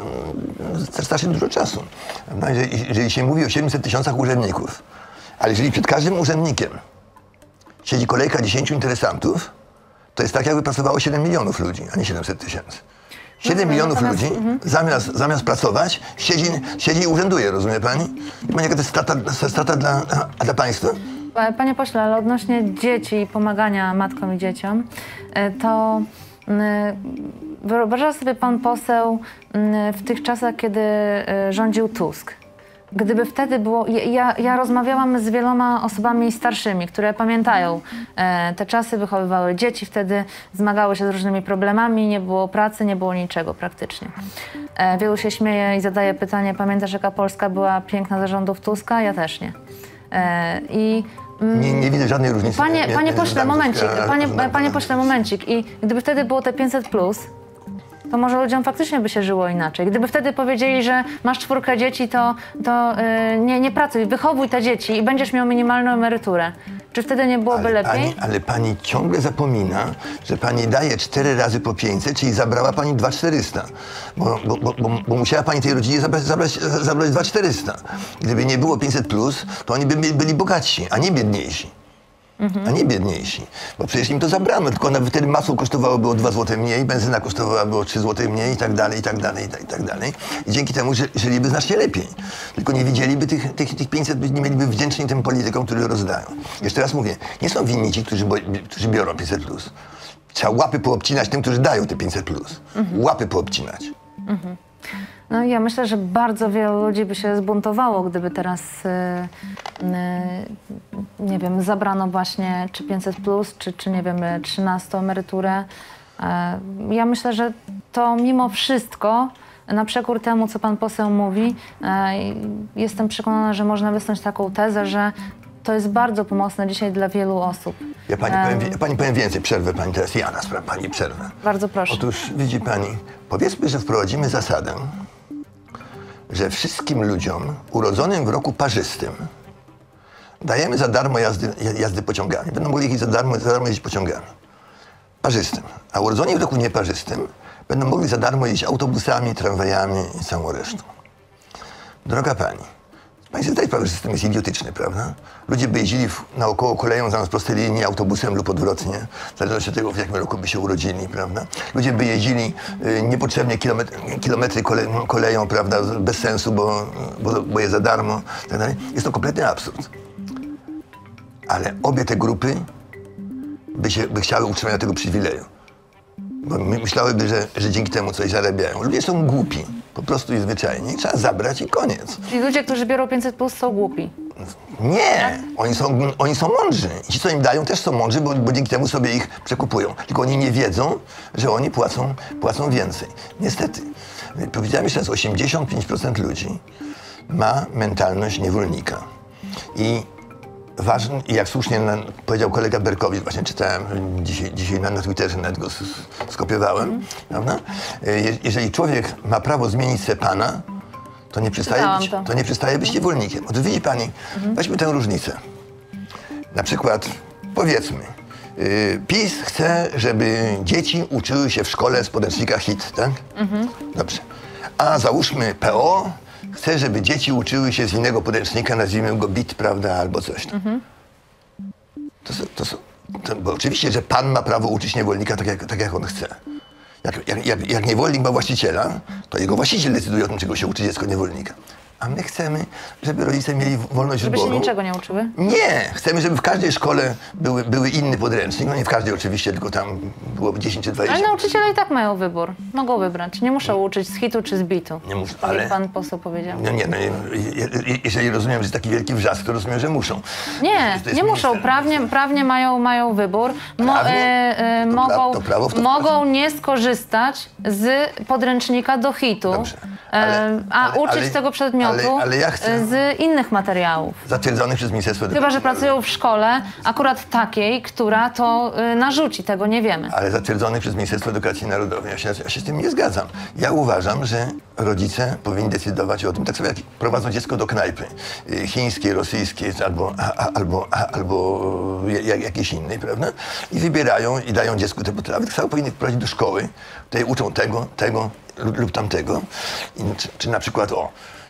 A: e, strasznie dużo czasu. Prawda? Jeżeli, jeżeli się mówi o siedemset tysiącach urzędników, ale jeżeli przed każdym urzędnikiem siedzi kolejka dziesięciu interesantów, to jest tak, jakby pracowało siedem milionów ludzi, a nie siedemset tysięcy. siedem milionów
B: natomiast-
A: ludzi
B: mhm.
A: zamiast, zamiast pracować siedzi, siedzi i urzęduje, rozumie pani? I pani, jaka to jest strata, strata dla, a dla państwa?
B: E, Panie pośle, ale odnośnie dzieci i pomagania matkom i dzieciom, e, to mm, wyobraża sobie pan poseł mm, w tych czasach, kiedy e, rządził Tusk. Gdyby wtedy było... Ja, ja rozmawiałam z wieloma osobami starszymi, które pamiętają e, te czasy, wychowywały dzieci, wtedy zmagały się z różnymi problemami, nie było pracy, nie było niczego praktycznie. E, wielu się śmieje i zadaje pytanie, pamiętasz, jaka Polska była piękna za rządów Tuska? Ja też nie. E, I
A: Nie, nie widzę żadnej różnicy.
B: Panie,
A: między
B: panie pośle,
A: rządami
B: momencik,
A: Tuska a
B: panie,
A: rządami
B: panie
A: Donalda
B: pośle,
A: Tuska.
B: momencik. I gdyby wtedy było te pięćset plus, to może ludziom faktycznie by się żyło inaczej. Gdyby wtedy powiedzieli, że masz czwórkę dzieci, to, to yy, nie, nie pracuj, wychowuj te dzieci i będziesz miał minimalną emeryturę. Czy wtedy nie byłoby
A: Ale
B: lepiej?
A: pani, ale pani ciągle zapomina, że pani daje cztery razy po pięćset, czyli zabrała pani dwa tysiące czterysta. Bo, bo, bo, bo, bo musiała pani tej rodzinie zabrać, zabrać, zabrać dwa tysiące czterysta. Gdyby nie było pięćset plus, to oni by byli, byli bogatsi, a nie biedniejsi. A nie biedniejsi. Bo przecież im to zabrano, tylko nawet wtedy masło kosztowałoby o dwa złote mniej, benzyna kosztowałaby o trzy złote mniej i tak dalej, i tak dalej, i tak, i tak dalej. I dzięki temu ży, żyliby znacznie lepiej. Tylko nie widzieliby tych, tych, tych pięćset, nie mieliby wdzięczni tym politykom, którzy rozdają. Jeszcze raz mówię, nie są winni ci, którzy, bo, którzy biorą pięćset plus. Trzeba łapy poobcinać tym, którzy dają te pięćset plus. Łapy poobcinać.
B: No ja myślę, że bardzo wielu ludzi by się zbuntowało, gdyby teraz, yy, yy, nie wiem, zabrano właśnie czy pięćset plus, czy, czy nie wiem, trzynastą emeryturę. Yy, ja myślę, że to mimo wszystko, na przekór temu, co pan poseł mówi, yy, jestem przekonana, że można wysnuć taką tezę, że to jest bardzo pomocne dzisiaj dla wielu osób.
A: Ja pani,
B: Em,
A: powiem, wie- ja pani powiem więcej, przerwę pani teraz. Ja na sprawę pani przerwę.
B: Bardzo proszę.
A: Otóż widzi pani, powiedzmy, że wprowadzimy zasadę, że wszystkim ludziom urodzonym w roku parzystym dajemy za darmo jazdy, jazdy pociągami. Będą mogli jeździć za darmo, za darmo jeździć pociągami. Parzystym. A urodzeni w roku nieparzystym będą mogli za darmo jeździć autobusami, tramwajami i całą resztą. Droga pani, pani sobie zdaje sprawę, że system jest idiotyczny, prawda? Ludzie by jeździli w, naokoło koleją zamiast prostej linii autobusem lub odwrotnie, w zależności od tego, w jakim roku by się urodzili, prawda? Ludzie by jeździli y, niepotrzebnie kilometry, kilometry kole, koleją, prawda, bez sensu, bo, bo, bo jest za darmo, tak dalej. Jest to kompletny absurd. Ale obie te grupy by, się, by chciały utrzymania tego przywileju. Bo my myślałyby, że, że dzięki temu coś zarabiają. Ludzie są głupi, po prostu i zwyczajnie. Trzeba zabrać i koniec.
B: Czyli ludzie, którzy biorą pięćset plus, są głupi.
A: Nie! Oni są, oni są mądrzy. Ci, co im dają, też są mądrzy, bo, bo dzięki temu sobie ich przekupują. Tylko oni nie wiedzą, że oni płacą, płacą więcej. Niestety. Powiedziałem jeszcze raz, osiemdziesiąt pięć procent ludzi ma mentalność niewolnika. I ważne, i jak słusznie na, powiedział kolega Berkowicz, właśnie czytałem dzisiaj, dzisiaj na, na Twitterze, nawet go s- skopiowałem, mm. prawda? Je, jeżeli człowiek ma prawo zmienić se pana, to nie przestaje
B: Czytałam
A: być,
B: to.
A: to nie przestaje być niewolnikiem. Oto widzi pani,
B: Mhm.
A: weźmy tę różnicę. Na przykład, powiedzmy, yy, PiS chce, żeby dzieci uczyły się w szkole z podręcznika H I T, tak?
B: Mhm.
A: Dobrze. A załóżmy P O chce, żeby dzieci uczyły się z innego podręcznika, nazwijmy go B I T, prawda, albo coś tam.
B: Mhm.
A: To, są- to, są- to, bo oczywiście, że pan ma prawo uczyć niewolnika tak, jak, tak jak on chce. Jak, jak, jak, jak niewolnik ma właściciela, to jego właściciel decyduje o tym, czego się uczy dziecko niewolnika. A my chcemy, żeby rodzice mieli wolność
B: Żeby się
A: wyboru.
B: niczego nie uczyły.
A: Nie! Chcemy, żeby w każdej szkole były, były inny podręcznik. No nie w każdej oczywiście, tylko tam było dziesięć czy dwadzieścia.
B: Ale nauczyciele i tak mają wybór. Mogą wybrać. Nie muszą uczyć z hitu czy z bitu.
A: Nie muszą,
B: Tak
A: ale-
B: jak pan poseł powiedział.
A: No nie, no, je- je- jeżeli rozumiem, że jest taki wielki wrzask, to rozumiem, że muszą.
B: Nie,
A: To jest
B: nie muszą.
A: minister.
B: Prawnie, prawnie mają, mają wybór. Mo,
A: Prawnie?
B: e, e,
A: To pra-
B: mogą
A: to prawo w to
B: mogą nie skorzystać z podręcznika do hitu,
A: Dobrze,
B: e,
A: ale-
B: a
A: ale-
B: uczyć
A: ale-
B: tego przedmiotu
A: ale- ale ja chcę-
B: e, z innych materiałów.
A: Zatwierdzonych przez Ministerstwo
B: Chyba, że
A: Edukacji
B: pracują w szkole akurat takiej, która to e, narzuci. Tego nie wiemy.
A: Ale zatwierdzonych przez Ministerstwo Edukacji Narodowej. Ja się, ja się z tym nie zgadzam. Ja uważam, że rodzice powinni decydować o tym, tak samo jak prowadzą dziecko do knajpy y, chińskiej, rosyjskiej albo, a, a, albo, a, albo jak, jakiejś innej, prawda? I wybierają i dają dziecku te potrawy. Tak samo powinni wprowadzić do szkoły, tutaj uczą tego, tego lub, lub tamtego. I, czy, czy na przykład o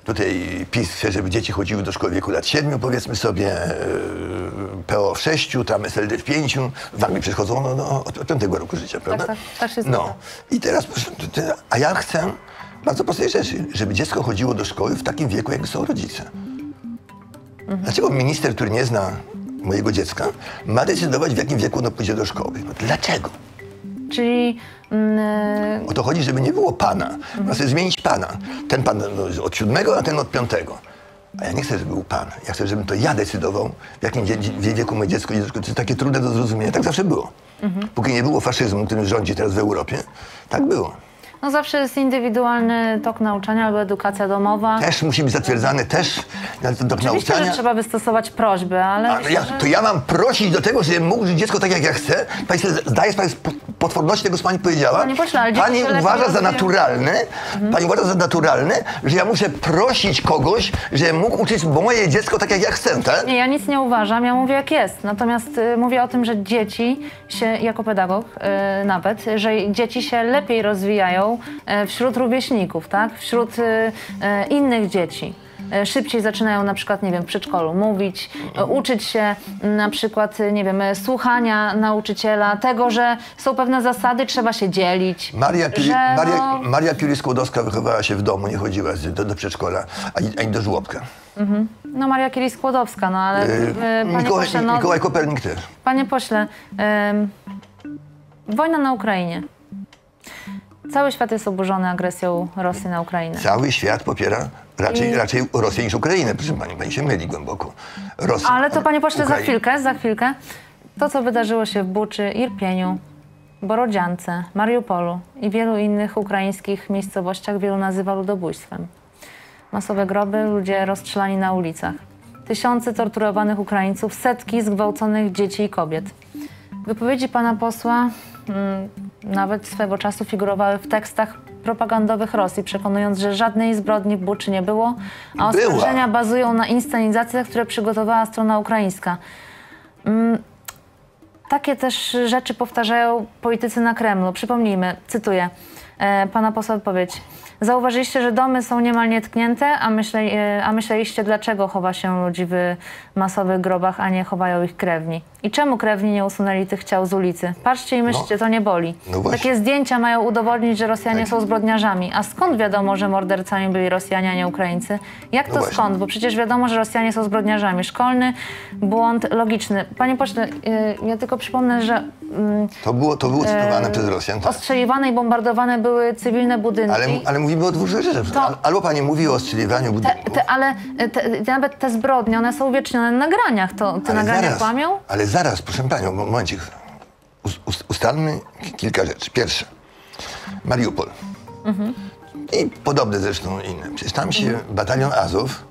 A: tutaj PiS chce, żeby dzieci chodziły do szkoły w wieku lat siedmiu, powiedzmy sobie, yy, P O w sześciu, tam S L D w pięciu, w Anglii przychodzą no, no, od piątego roku życia, prawda?
B: tak, tak się
A: No
B: zgadza.
A: i teraz, proszę, a ja chcę bardzo prostej rzeczy, żeby dziecko chodziło do szkoły w takim wieku, jak są rodzice. Mhm. Dlaczego minister, który nie zna mojego dziecka, ma decydować, w jakim wieku ono pójdzie do szkoły? No, dlaczego?
B: Czyli mm,
A: O to chodzi, żeby nie było pana.
B: Mhm.
A: Ma sobie zmienić pana. Ten pan no, od siódmego, a ten od piątego. A ja nie chcę, żeby był pan. Ja chcę, żebym to ja decydował, w jakim dzie- dzie- wieku moje dziecko idzie do szkoły. To jest takie trudne do zrozumienia. Tak zawsze było.
B: Mhm.
A: Póki nie było faszyzmu, który rządzi teraz w Europie, tak było.
B: no zawsze jest indywidualny tok nauczania albo edukacja domowa.
A: Też musi być zatwierdzany, też na to do
B: Oczywiście,
A: nauczania.
B: że trzeba wystosować prośby, ale
A: A, no ja, to ja mam prosić do tego, żebym mógł żyć dziecko tak, jak ja chcę? Pani sobie zdaje sprawę z po- potworności tego, co pani powiedziała?
B: Panie pośle, ale dzieci
A: Pani
B: się lepiej
A: uważa za
B: rozwijają.
A: naturalne, pani uważa za naturalne, że ja muszę prosić kogoś, żebym mógł uczyć bo moje dziecko tak, jak ja chcę, tak?
B: Nie, ja nic nie uważam, ja mówię jak jest. Natomiast y, mówię o tym, że dzieci się, jako pedagog y, nawet, że dzieci się lepiej rozwijają y, wśród rówieśników, tak? Wśród y, y, innych dzieci. Y, Szybciej zaczynają na przykład, nie wiem, w przedszkolu mówić, y, uczyć się y, na przykład, y, nie wiem, y, słuchania nauczyciela, tego, że są pewne zasady, trzeba się dzielić.
A: Maria, Curie,
B: że,
A: Maria,
B: no,
A: Maria Curie Skłodowska wychowała się w domu, nie chodziła z- do, do przedszkola, ani, ani do żłobka.
B: no Maria Curie-Skłodowska, no ale y,
A: Yy,
B: panie
A: Mikołaj,
B: pośle, no,
A: Mikołaj Kopernik też.
B: Panie pośle, em, wojna na Ukrainie. Cały świat jest oburzony agresją Rosji na Ukrainę.
A: Cały świat popiera raczej,
B: I-
A: raczej Rosję niż Ukrainę. Proszę pani, pani się myli głęboko. Rosja,
B: Ale to, panie pośle, za
A: Ukraina.
B: chwilkę, za chwilkę. To, co wydarzyło się w Buczy, Irpieniu, Borodziance, Mariupolu i wielu innych ukraińskich miejscowościach, wielu nazywa ludobójstwem. Masowe groby, ludzie rozstrzelani na ulicach. Tysiące torturowanych Ukraińców, setki zgwałconych dzieci i kobiet. Wypowiedzi pana posła mm, nawet swego czasu figurowały w tekstach propagandowych Rosji, przekonując, że żadnej zbrodni w Buczy nie było, a
A: Była.
B: oskarżenia bazują na inscenizacjach, które przygotowała strona ukraińska. Mm, Takie też rzeczy powtarzają politycy na Kremlu. Przypomnijmy, cytuję e, pana posła wypowiedź. Zauważyliście, że domy są niemal nietknięte, a, myśle, e, a myśleliście, dlaczego chowa się ludzi w masowych grobach, a nie chowają ich krewni. I czemu krewni nie usunęli tych ciał z ulicy? Patrzcie i myślcie, to nie boli.
A: no właśnie.
B: Takie zdjęcia mają udowodnić, że Rosjanie
A: Tak.
B: są zbrodniarzami. A skąd wiadomo, że mordercami byli Rosjanie, a nie Ukraińcy? Jak to
A: No właśnie.
B: skąd? Bo przecież wiadomo, że Rosjanie są zbrodniarzami. Szkolny błąd logiczny. Panie pośle, yy, ja tylko przypomnę, że yy,
A: To było, to było cytowane
B: e,
A: przez Rosjan. Tak.
B: ostrzeliwane i bombardowane były cywilne budynki.
A: Ale, ale mówimy o dwóch rzeczach.
B: To-
A: Albo pani mówi o ostrzeliwaniu
B: Te,
A: budynków.
B: te, ale te, te, nawet te zbrodnie, one są uwiecznione na nagraniach. To, te
A: ale
B: nagrania
A: zaraz,
B: kłamią?
A: Ale zaraz, proszę panią, mo- momencik. Us, us, ustalmy ki- kilka rzeczy. Pierwsze, Mariupol.
B: Mhm.
A: I podobne zresztą inne. Przecież tam się batalion Azow,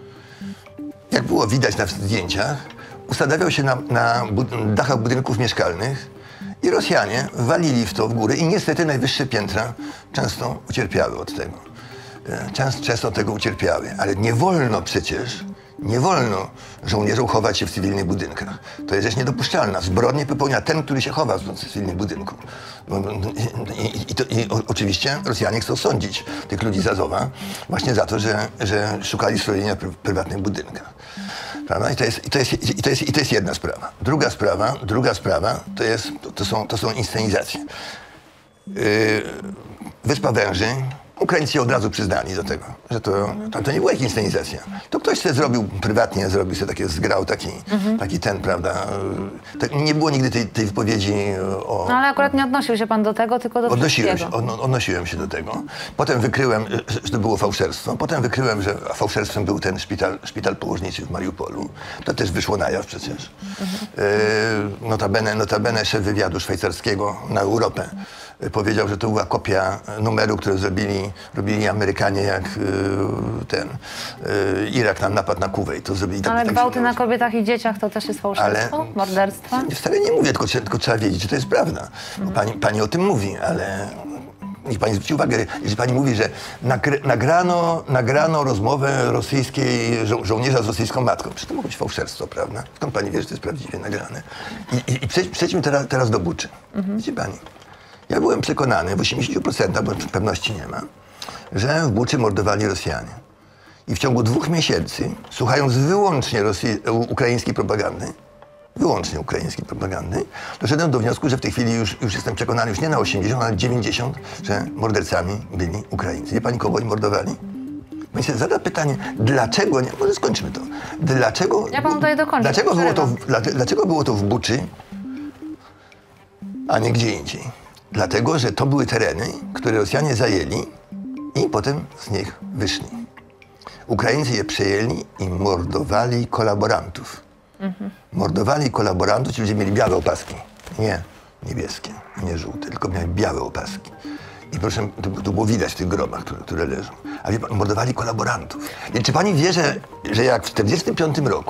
A: jak było widać na zdjęciach, ustawiał się na, na bud- dachach budynków mieszkalnych i Rosjanie walili w to w górę i niestety najwyższe piętra często ucierpiały od tego. E, Często, często tego ucierpiały, ale nie wolno przecież, nie wolno żołnierzom chować się w cywilnych budynkach. To jest rzecz niedopuszczalna. Zbrodnię popełnia ten, który się chowa w cywilnym budynku. No, I, i, i, to, i o, oczywiście Rosjanie chcą sądzić tych ludzi z Azowa właśnie za to, że, że szukali schronienia w pr- prywatnych budynkach. Prawda? I to jest, i to jest, i to jest, i to jest jedna sprawa. Druga sprawa, druga sprawa to, jest, to, to, są, to są inscenizacje. Yy, Wyspa Węży, Ukraińcy się od razu przyznali do tego, że to, to, to nie była jakaś inscenizacja. To ktoś sobie zrobił prywatnie, zrobił sobie takie, zgrał taki, taki ten, prawda. Yy, To nie było nigdy tej, tej wypowiedzi o...
B: No ale akurat nie odnosił się pan do tego, tylko do
A: Odnosiłem się,
B: wszystkiego.
A: od, odnosiłem się do tego. Potem wykryłem, że że to było fałszerstwo. Potem wykryłem, że fałszerstwem był ten szpital, szpital położniczy w Mariupolu. To też wyszło na jaw przecież. E, notabene, notabene szef wywiadu szwajcarskiego na Europę e, powiedział, że to była kopia numeru, który zrobili, robili Amerykanie, jak e, ten e, Irak nam napadł na Kuwejt. To zrobili tak,
B: Ale
A: tak się
B: gwałty na
A: nazywa.
B: kobietach i dzieciach to też jest fałszerstwo?
A: Ale-
B: Morderstwo?
A: Wcale nie mówię, tylko, tylko trzeba wiedzieć, że to jest prawda. Bo pani, pani o tym mówi, ale niech pani zwróci uwagę, jeżeli pani mówi, że nagr nagrano, nagrano rozmowę rosyjskiej żo żołnierza z rosyjską matką. Przecież to mogło być fałszerstwo, prawda? Skąd pani wie, że to jest prawdziwie nagrane? I, i, i przejdź, przejdźmy teraz, teraz do Buczy. Wiecie pani, ja byłem przekonany w osiemdziesięciu procentach, bo pewności nie ma, że w Buczy mordowali Rosjanie. I w ciągu dwóch miesięcy, słuchając wyłącznie Rosji, ukraińskiej propagandy, wyłącznie ukraińskiej propagandy, doszedłem do wniosku, że w tej chwili już, już jestem przekonany, już nie na osiemdziesiąt, ale dziewięćdziesiąt, że mordercami byli Ukraińcy. Wie pani, kogo oni mordowali? Pani sobie zada pytanie, dlaczego, nie, może skończmy to, dlaczego,
B: Ja panu tutaj dokończę.
A: dlaczego, było to, w- dla- dlaczego było to w Buczy, a nie gdzie indziej? Dlatego, że to były tereny, które Rosjanie zajęli i potem z nich wyszli. Ukraińcy je przejęli i mordowali kolaborantów. Mordowali kolaborantów, ci ludzie mieli białe opaski. Nie niebieskie, nie żółte, tylko mieli białe opaski. I proszę, to, to było widać w tych grobach, które, które leżą. A wie pan, mordowali kolaborantów. I czy pani wie, że, że jak w czterdziestym piątym roku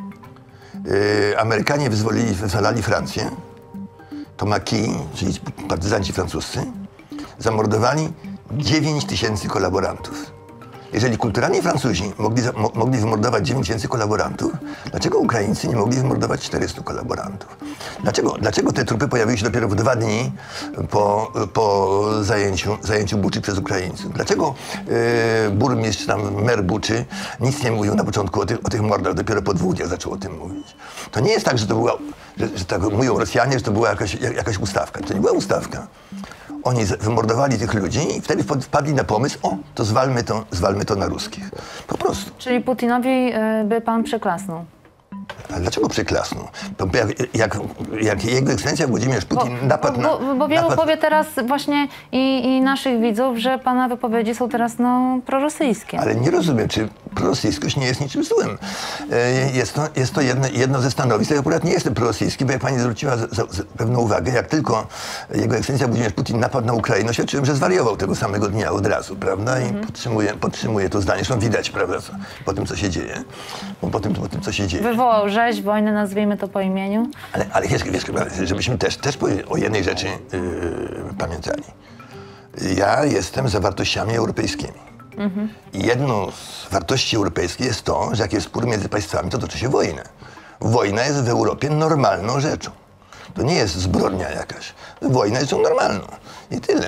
A: yy, Amerykanie wyzwolili, wyzwalali Francję, to Maquis, czyli partyzanci francuscy, zamordowali dziewięć tysięcy kolaborantów. Jeżeli kulturalni Francuzi mogli, za- mo, mogli wymordować dziewięć tysięcy kolaborantów, dlaczego Ukraińcy nie mogli wymordować czterystu kolaborantów? Dlaczego, dlaczego te trupy pojawiły się dopiero w dwa dni po, po zajęciu, zajęciu Buczy przez Ukraińców? Dlaczego e, burmistrz, tam mer Buczy nic nie mówił na początku o tych, o tych mordach, dopiero po dwóch dniach zaczął o tym mówić? To nie jest tak, że to była, że, że tak mówią Rosjanie, że to była jakaś, jakaś ustawka. To nie była ustawka. Oni z- wymordowali tych ludzi i wtedy wpad- wpadli na pomysł, o, to zwalmy to, zwalmy to na ruskich. Po prostu.
B: Czyli Putinowi y, by pan przyklasnął.
A: A dlaczego przyklasnął? To jak, jak, jak jego ekscelencja Włodzimierz Putin
B: Bo,
A: napadł na...
B: bo, bo, bo wielu
A: napadł,
B: powie teraz właśnie i, i naszych widzów, że pana wypowiedzi są teraz no, prorosyjskie.
A: Ale nie rozumiem, czy prorosyjskość nie jest niczym złym. E, Jest to, jest to jedno, jedno ze stanowisk. Ja akurat nie jestem prorosyjski, bo jak pani zwróciła za, za, za pewną uwagę, jak tylko jego ekscelencja Włodzimierz Putin napadł na Ukrainę, oświadczyłem, że zwariował tego samego dnia od razu, prawda? I
B: Mhm.
A: podtrzymuję, podtrzymuję to zdanie. Zresztą widać, prawda, co, po tym, co się dzieje. Po, po, tym, po tym, co się dzieje.
B: Wywołał rzeź, wojnę, nazwijmy to po imieniu.
A: Ale, ale wiesz, wiesz, żebyśmy też, też powie- o jednej rzeczy yy, pamiętali. Ja jestem za wartościami europejskimi. I jedną z wartości europejskich jest to, że jak jest spór między państwami, to toczy się wojna. Wojna jest w Europie normalną rzeczą. To nie jest zbrodnia jakaś. Wojna jest rzeczą normalną. I tyle.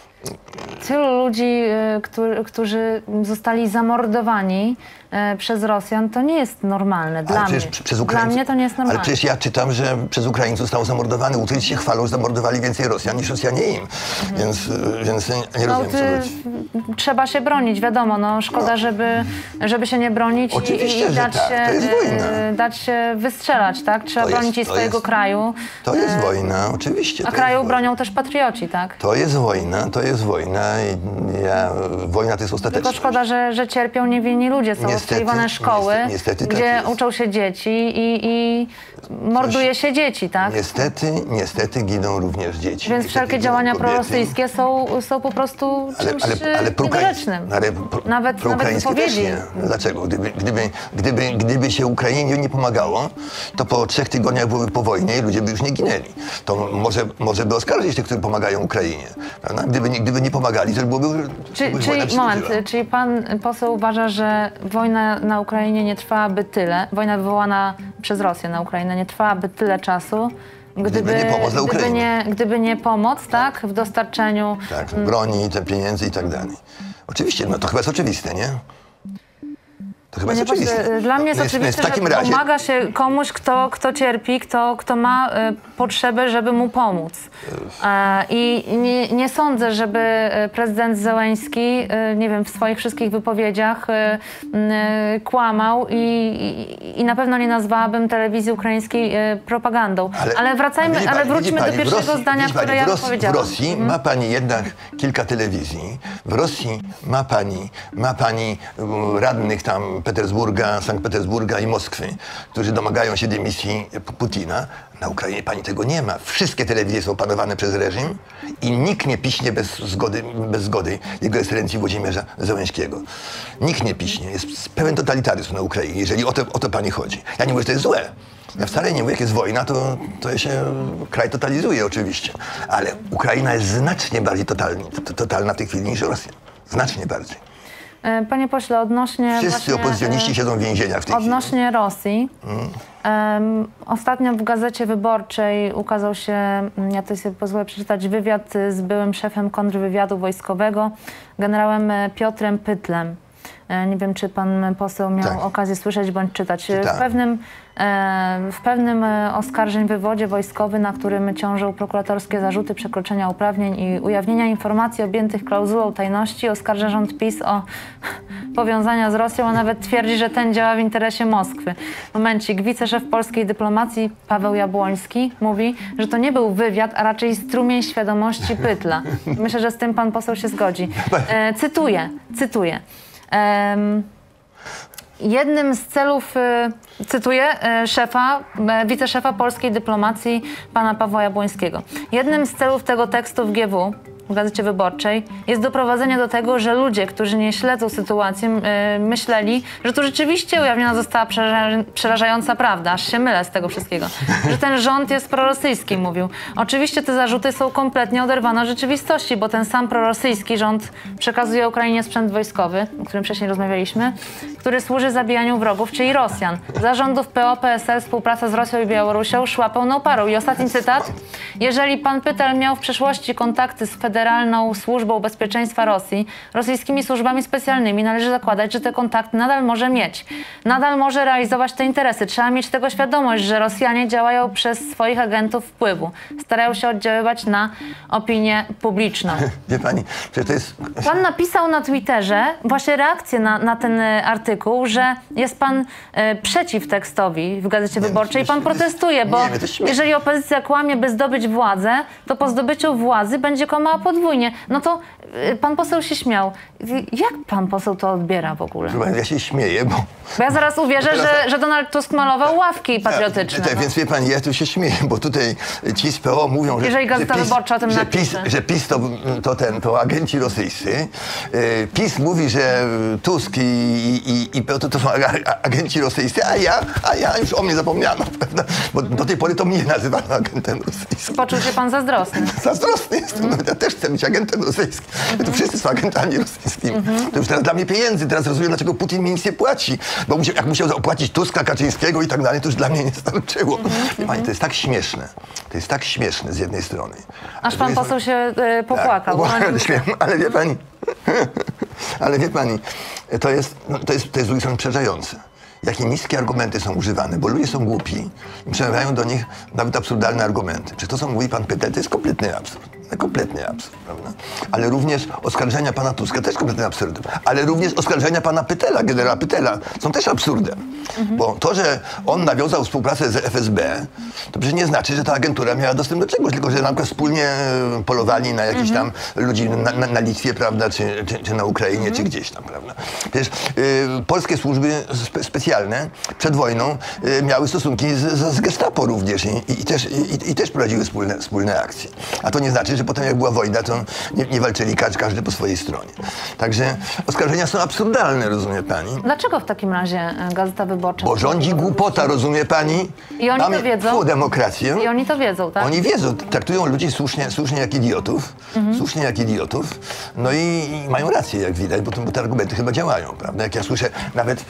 B: Tylu ludzi, y, którzy, którzy zostali zamordowani y, przez Rosjan, to nie jest normalne dla
A: Ale
B: mnie.
A: przecież przez
B: Dla
A: Ukraińców,
B: mnie to nie jest normalne.
A: Ale przecież ja czytam, że przez Ukraińców zostało zamordowane. Ukraińcy się chwalą, że zamordowali więcej Rosjan niż Rosjanie im. Więc, y, więc nie
B: No,
A: rozumiem, co
B: ty,
A: chodzi.
B: trzeba się bronić, wiadomo, no szkoda, żeby, żeby się nie bronić i,
A: Oczywiście,
B: i
A: że
B: dać,
A: tak,
B: się,
A: to jest wojna.
B: y, dać się wystrzelać, tak? Trzeba
A: To jest-
B: bronić i
A: to
B: swojego
A: jest-
B: kraju.
A: To jest
B: y,
A: wojna, oczywiście.
B: A
A: to
B: kraju
A: jest wojna.
B: bronią też patrioci, tak?
A: To jest wojna, to jest wojna i ja, wojna to jest
B: Tylko
A: ostateczność.
B: szkoda, że, że cierpią niewinni ludzie. Są
A: Niestety,
B: rozstrzeliwane szkoły,
A: niestety- niestety tak
B: gdzie
A: jest.
B: uczą się dzieci i, i morduje się dzieci, tak?
A: Niestety, niestety giną również dzieci.
B: Więc
A: Niestety
B: wszelkie
A: giną
B: działania
A: kobiety.
B: prorosyjskie są, są po prostu
A: Ale,
B: czymś
A: ale, ale
B: y,
A: proukraińskie-
B: niegrzecznym.
A: ale pro,
B: Nawet, nawet
A: proukraińskie też
B: wypowiedzi.
A: nie. Dlaczego? Gdyby, gdyby, gdyby, gdyby się Ukrainie nie pomagało, to po trzech tygodniach byłoby po wojnie i ludzie by już nie ginęli. To może, może by oskarżyć tych, którzy pomagają Ukrainie. Prawda? Gdyby, nie- gdyby nie pomagali, to byłoby...
B: Czy,
A: by wojna
B: czyli, moment,
A: przystąpiła.
B: czyli pan poseł uważa, że wojna na Ukrainie nie trwałaby tyle, wojna wywołana przez Rosję na Ukrainę nie trwałaby tyle czasu, gdyby,
A: nie pomoc dla
B: gdyby,
A: Ukrainy.
B: nie, gdyby nie pomoc, tak, w dostarczeniu.
A: Tak, broni, te pieniędzy i tak dalej. Oczywiście, no to chyba jest oczywiste, nie? To chyba
B: Panie
A: jest oczywiste.
B: pośle, dla mnie jest
A: No więc-
B: oczywiste,
A: więc w takim
B: że
A: razie,
B: pomaga się komuś, kto, kto cierpi, kto, kto ma e, potrzebę, żeby mu pomóc. E, I nie, nie sądzę, żeby e, prezydent Zełenski, e, nie wiem, w swoich wszystkich wypowiedziach e, m, e, kłamał i, i, i na pewno nie nazwałabym telewizji ukraińskiej e, propagandą. Ale, wracajmy,
A: widzi
B: ale
A: pani-
B: wróćmy
A: widzi pani,
B: do
A: w
B: pierwszego
A: Rosji-
B: zdania,
A: widzi pani,
B: które ja
A: w Rosji,
B: powiedziałam.
A: W Rosji ma pani jednak kilka telewizji. W Rosji ma pani, ma pani um, radnych tam Petersburga, Sankt Petersburga i Moskwy, którzy domagają się dymisji P- Putina. Na Ukrainie pani tego nie ma. Wszystkie telewizje są panowane przez reżim i nikt nie piśnie bez zgody, bez zgody Jego Ekscelencji Włodzimierza Zełenskiego. Nikt nie piśnie. Jest pełen totalitaryzm na Ukrainie, jeżeli o to, o to pani chodzi. Ja nie mówię, że to jest złe. Ja wcale nie mówię, jak jest wojna, to, to się kraj totalizuje oczywiście. Ale Ukraina jest znacznie bardziej totalni, to, totalna w tej chwili niż Rosja. Znacznie bardziej.
B: E, Panie pośle, odnośnie
A: Wszyscy
B: właśnie,
A: opozycjoniści
B: e,
A: siedzą w więzieniach w tej chwili.
B: Odnośnie Rosji. Em, ostatnio w Gazecie Wyborczej ukazał się, mm, ja to sobie pozwolę przeczytać, wywiad z byłym szefem kontrwywiadu wojskowego, generałem e, Piotrem Pytlem. E, Nie wiem, czy pan poseł miał
A: Tak.
B: okazję słyszeć bądź czytać. W
A: Czytałem.
B: pewnym, e, w pewnym e, oskarżeń wywodzie wojskowy, na którym ciążą prokuratorskie zarzuty przekroczenia uprawnień i ujawnienia informacji objętych klauzulą tajności, oskarża rząd PiS o powiązania z Rosją, a nawet twierdzi, że ten działa w interesie Moskwy. Momencik. Wiceszef polskiej dyplomacji Paweł Jabłoński mówi, że to nie był wywiad, a raczej strumień świadomości Pytla. Myślę, że z tym pan poseł się zgodzi. E, cytuję, cytuję. Em, Jednym z celów, e, cytuję, e, szefa, e, wiceszefa polskiej dyplomacji, pana Pawła Jabłońskiego. Jednym z celów tego tekstu w G W, w Gazecie Wyborczej, jest doprowadzenie do tego, że ludzie, którzy nie śledzą sytuacji, e, myśleli, że tu rzeczywiście ujawniona została przeraża- przerażająca prawda, aż się mylę z tego wszystkiego, że ten rząd jest prorosyjski, mówił. Oczywiście te zarzuty są kompletnie oderwane od rzeczywistości, bo ten sam prorosyjski rząd przekazuje Ukrainie sprzęt wojskowy, o którym wcześniej rozmawialiśmy, który służy zabijaniu wrogów, czyli Rosjan. Za rządów P O P S L współpraca z Rosją i Białorusią szła pełną parą. I ostatni cytat. Jeżeli pan Pytel miał w przeszłości kontakty z Federalną Służbą Bezpieczeństwa Rosji, rosyjskimi służbami specjalnymi, należy zakładać, że te kontakty nadal może mieć. Nadal może realizować te interesy. Trzeba mieć tego świadomość, że Rosjanie działają przez swoich agentów wpływu. Starają się oddziaływać na opinię publiczną.
A: Wie pani, że to jest...
B: Pan napisał na Twitterze właśnie reakcję na, na ten e, artykuł, że jest pan e, przeciw tekstowi w Gazecie
A: Nie,
B: Wyborczej i pan
A: to jest-
B: protestuje, bo
A: nie, to jest śmieszne.
B: jeżeli opozycja kłamie, by zdobyć władzę, to po zdobyciu władzy będzie kłamała podwójnie. No to e, pan poseł się śmiał. Jak pan poseł to odbiera w ogóle?
A: Proszę pani, ja się śmieję, bo...
B: Bo ja zaraz uwierzę, że, że Donald Tusk malował ławki patriotyczne.
A: Tak,
B: no.
A: więc wie pani, ja tu się śmieję, bo tutaj ci z P O mówią, że,
B: Jeżeli Gazeta
A: że, PiS,
B: Wyborcza o tym
A: że, PiS,
B: napisze.
A: że PiS to, to, ten, to agenci rosyjscy. E, PiS mówi, że Tusk i, i, i P O to, to są ag- agenci rosyjscy, a ja, a ja już o mnie zapomniano, prawda? Bo do tej pory to mnie nazywano agentem rosyjskim.
B: Poczuł się pan zazdrosny.
A: Zazdrosny jestem, no, ja też chcę być agentem rosyjskim. To wszyscy są agentami rosyjskimi. To już teraz dla mnie pieniędzy, teraz rozumiem, dlaczego Putin mi nic nie płaci. Bo musiał, jak musiał opłacić Tuska, Kaczyńskiego i tak dalej, to już dla mnie nie starczyło. Wie pani, to jest tak śmieszne. To jest tak śmieszne z jednej strony.
B: Aż
A: A z
B: pan
A: drugiej
B: poseł się e, popłakał.
A: tak,
B: No,
A: ale, śmiem, ale wie pani, ale wie pani, to jest, no, to jest, to jest z drugiej strony przerażające. Jakie niskie argumenty są używane, bo ludzie są głupi i przemawiają do nich nawet absurdalne argumenty. Czy to, co mówi pan Pytel, to jest kompletny absurd. Kompletny absurd, prawda? Ale również oskarżenia pana Tuska też kompletny absurd. Ale również oskarżenia pana Pytela, generała Pytela, są też absurdem. Mhm. Bo to, że on nawiązał współpracę z F S B, to przecież nie znaczy, że ta agentura miała dostęp do czegoś, tylko że na przykład wspólnie polowali na jakichś tam ludzi na, na, na Litwie, prawda, czy, czy, czy na Ukrainie, mhm. czy gdzieś tam, prawda? Przecież y, polskie służby spe, specjalne przed wojną y, miały stosunki z, z, z Gestapo również i, i, i, też, i, i też prowadziły wspólne, wspólne akcje. A to nie znaczy, że potem jak była wojna, to nie, nie walczyli każdy, każdy po swojej stronie. Także oskarżenia są absurdalne, rozumie pani?
B: Dlaczego w takim razie e, Gazeta Wyborcza?
A: Bo rządzi głupota, rozumie pani?
B: I oni
A: Mamy
B: to wiedzą?
A: fu, demokrację.
B: I oni to wiedzą, tak?
A: Oni wiedzą, traktują ludzi słusznie, słusznie jak idiotów, mhm. słusznie jak idiotów, no i, i mają rację, jak widać, bo, to, bo te argumenty chyba działają, prawda? Jak ja słyszę, nawet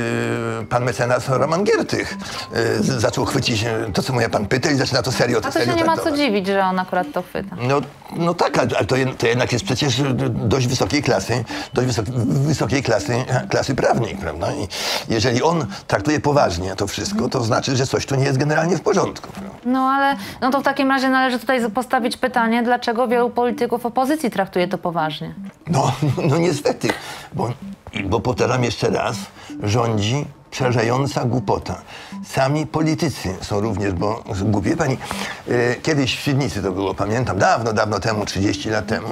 A: yy, pan mecenas Roman Giertych yy, zaczął chwycić to, co mówi pan Pytel i zaczyna to serio, to
B: A to
A: serio
B: się nie ma co
A: traktować.
B: dziwić, że on akurat to chwyta.
A: No, no tak, ale to, to jednak jest przecież dość wysokiej klasy, dość wysokiej, wysokiej klasy, klasy prawnej, prawda? I jeżeli on traktuje poważnie to wszystko, to znaczy, że coś tu nie jest generalnie w porządku. Prawda?
B: No ale no to w takim razie należy tutaj postawić pytanie, dlaczego wielu polityków opozycji traktuje to poważnie.
A: No, no niestety, bo, bo powtarzam jeszcze raz, rządzi przerażająca głupota. Sami politycy są również, bo głupie pani, e, kiedyś w Świdnicy to było, pamiętam, dawno, dawno temu, trzydzieści lat temu,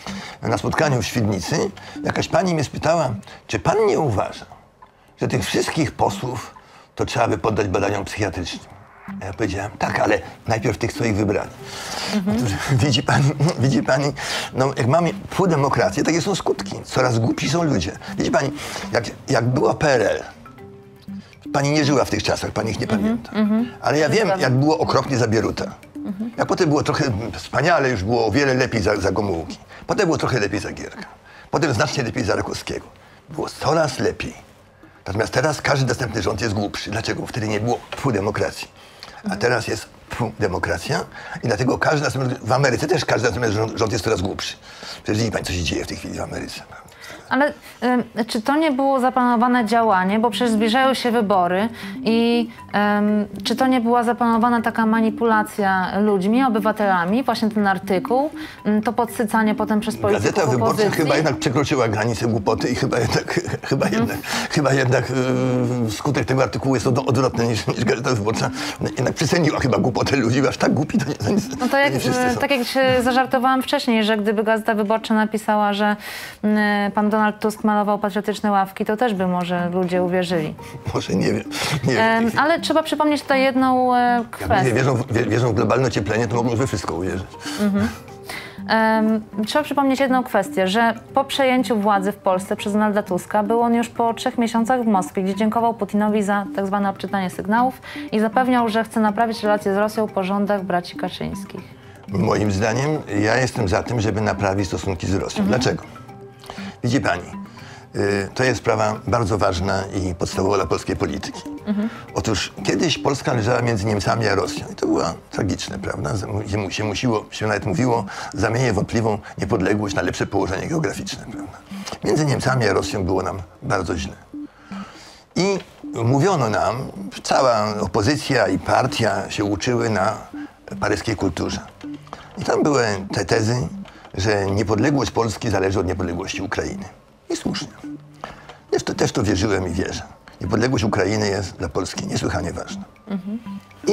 A: na spotkaniu w Świdnicy, jakaś pani mnie spytała, czy pan nie uważa, że tych wszystkich posłów to trzeba by poddać badaniom psychiatrycznym. A ja powiedziałem, tak, ale najpierw tych, co ich wybrali. Mhm. Otóż, widzi pani, widzi pani, no jak mamy pół demokrację, takie są skutki. Coraz głupi są ludzie. Widzi pani, jak, jak była P R L, pani nie żyła w tych czasach, pani ich nie pamięta. Mm-hmm. Ale ja wiem, jak było okropnie za Bieruta. Mm-hmm. Jak potem było trochę wspaniale, już było o wiele lepiej za, za Gomułki. Potem było trochę lepiej za Gierka. Potem znacznie lepiej za Rakowskiego. Było coraz lepiej. Natomiast teraz każdy następny rząd jest głupszy. Dlaczego? Wtedy nie było pół demokracji. A teraz jest pół demokracja i dlatego każdy następny, w Ameryce też każdy następny rząd, rząd jest coraz głupszy. Przecież widzi pani, co się dzieje w tej chwili w Ameryce.
B: Ale y, czy to nie było zaplanowane działanie, bo przecież zbliżają się wybory i y, czy to nie była zaplanowana taka manipulacja ludźmi, obywatelami, właśnie ten artykuł, y, to podsycanie potem przez polityków
A: Gazeta Wyborcza
B: opozycji?
A: chyba jednak przekroczyła granicę głupoty i chyba jednak, chyba jednak, chyba jednak yy, skutek tego artykułu jest od, odwrotny niż, niż Gazeta Wyborcza. Jednak przeceniła chyba głupotę ludzi, aż tak głupi to nie, to nie,
B: No to jak,
A: nie wszyscy są.
B: tak jak się zażartowałam wcześniej, że gdyby Gazeta Wyborcza napisała, że y, pan Donald Tusk malował patriotyczne ławki, to też by może ludzie uwierzyli.
A: Może nie wiem. Nie wiem.
B: Em, ale trzeba przypomnieć tutaj jedną e,
A: Jak
B: kwestię.
A: ludzie wierzą, w- wie- wierzą w globalne ocieplenie, to mogą we wszystko uwierzyć.
B: Em, trzeba przypomnieć jedną kwestię, że po przejęciu władzy w Polsce przez Donalda Tuska był on już po trzech miesiącach w Moskwie, gdzie dziękował Putinowi za tak zwane odczytanie sygnałów i zapewniał, że chce naprawić relacje z Rosją po rządach braci Kaczyńskich.
A: Moim zdaniem ja jestem za tym, żeby naprawić stosunki z Rosją. Dlaczego? Widzi pani, y, to jest sprawa bardzo ważna i podstawowa dla polskiej polityki. Otóż kiedyś Polska leżała między Niemcami a Rosją i to było tragiczne, prawda? Z- Się, mu- się musiło, się nawet mówiło, zamienię wątpliwą niepodległość na lepsze położenie geograficzne, prawda? Między Niemcami a Rosją było nam bardzo źle. I mówiono nam, cała opozycja i partia się uczyły na paryskiej kulturze. I tam były te tezy, że niepodległość Polski zależy od niepodległości Ukrainy. I słusznie. Też to, też to wierzyłem i wierzę. Niepodległość Ukrainy jest dla Polski niesłychanie ważna. I,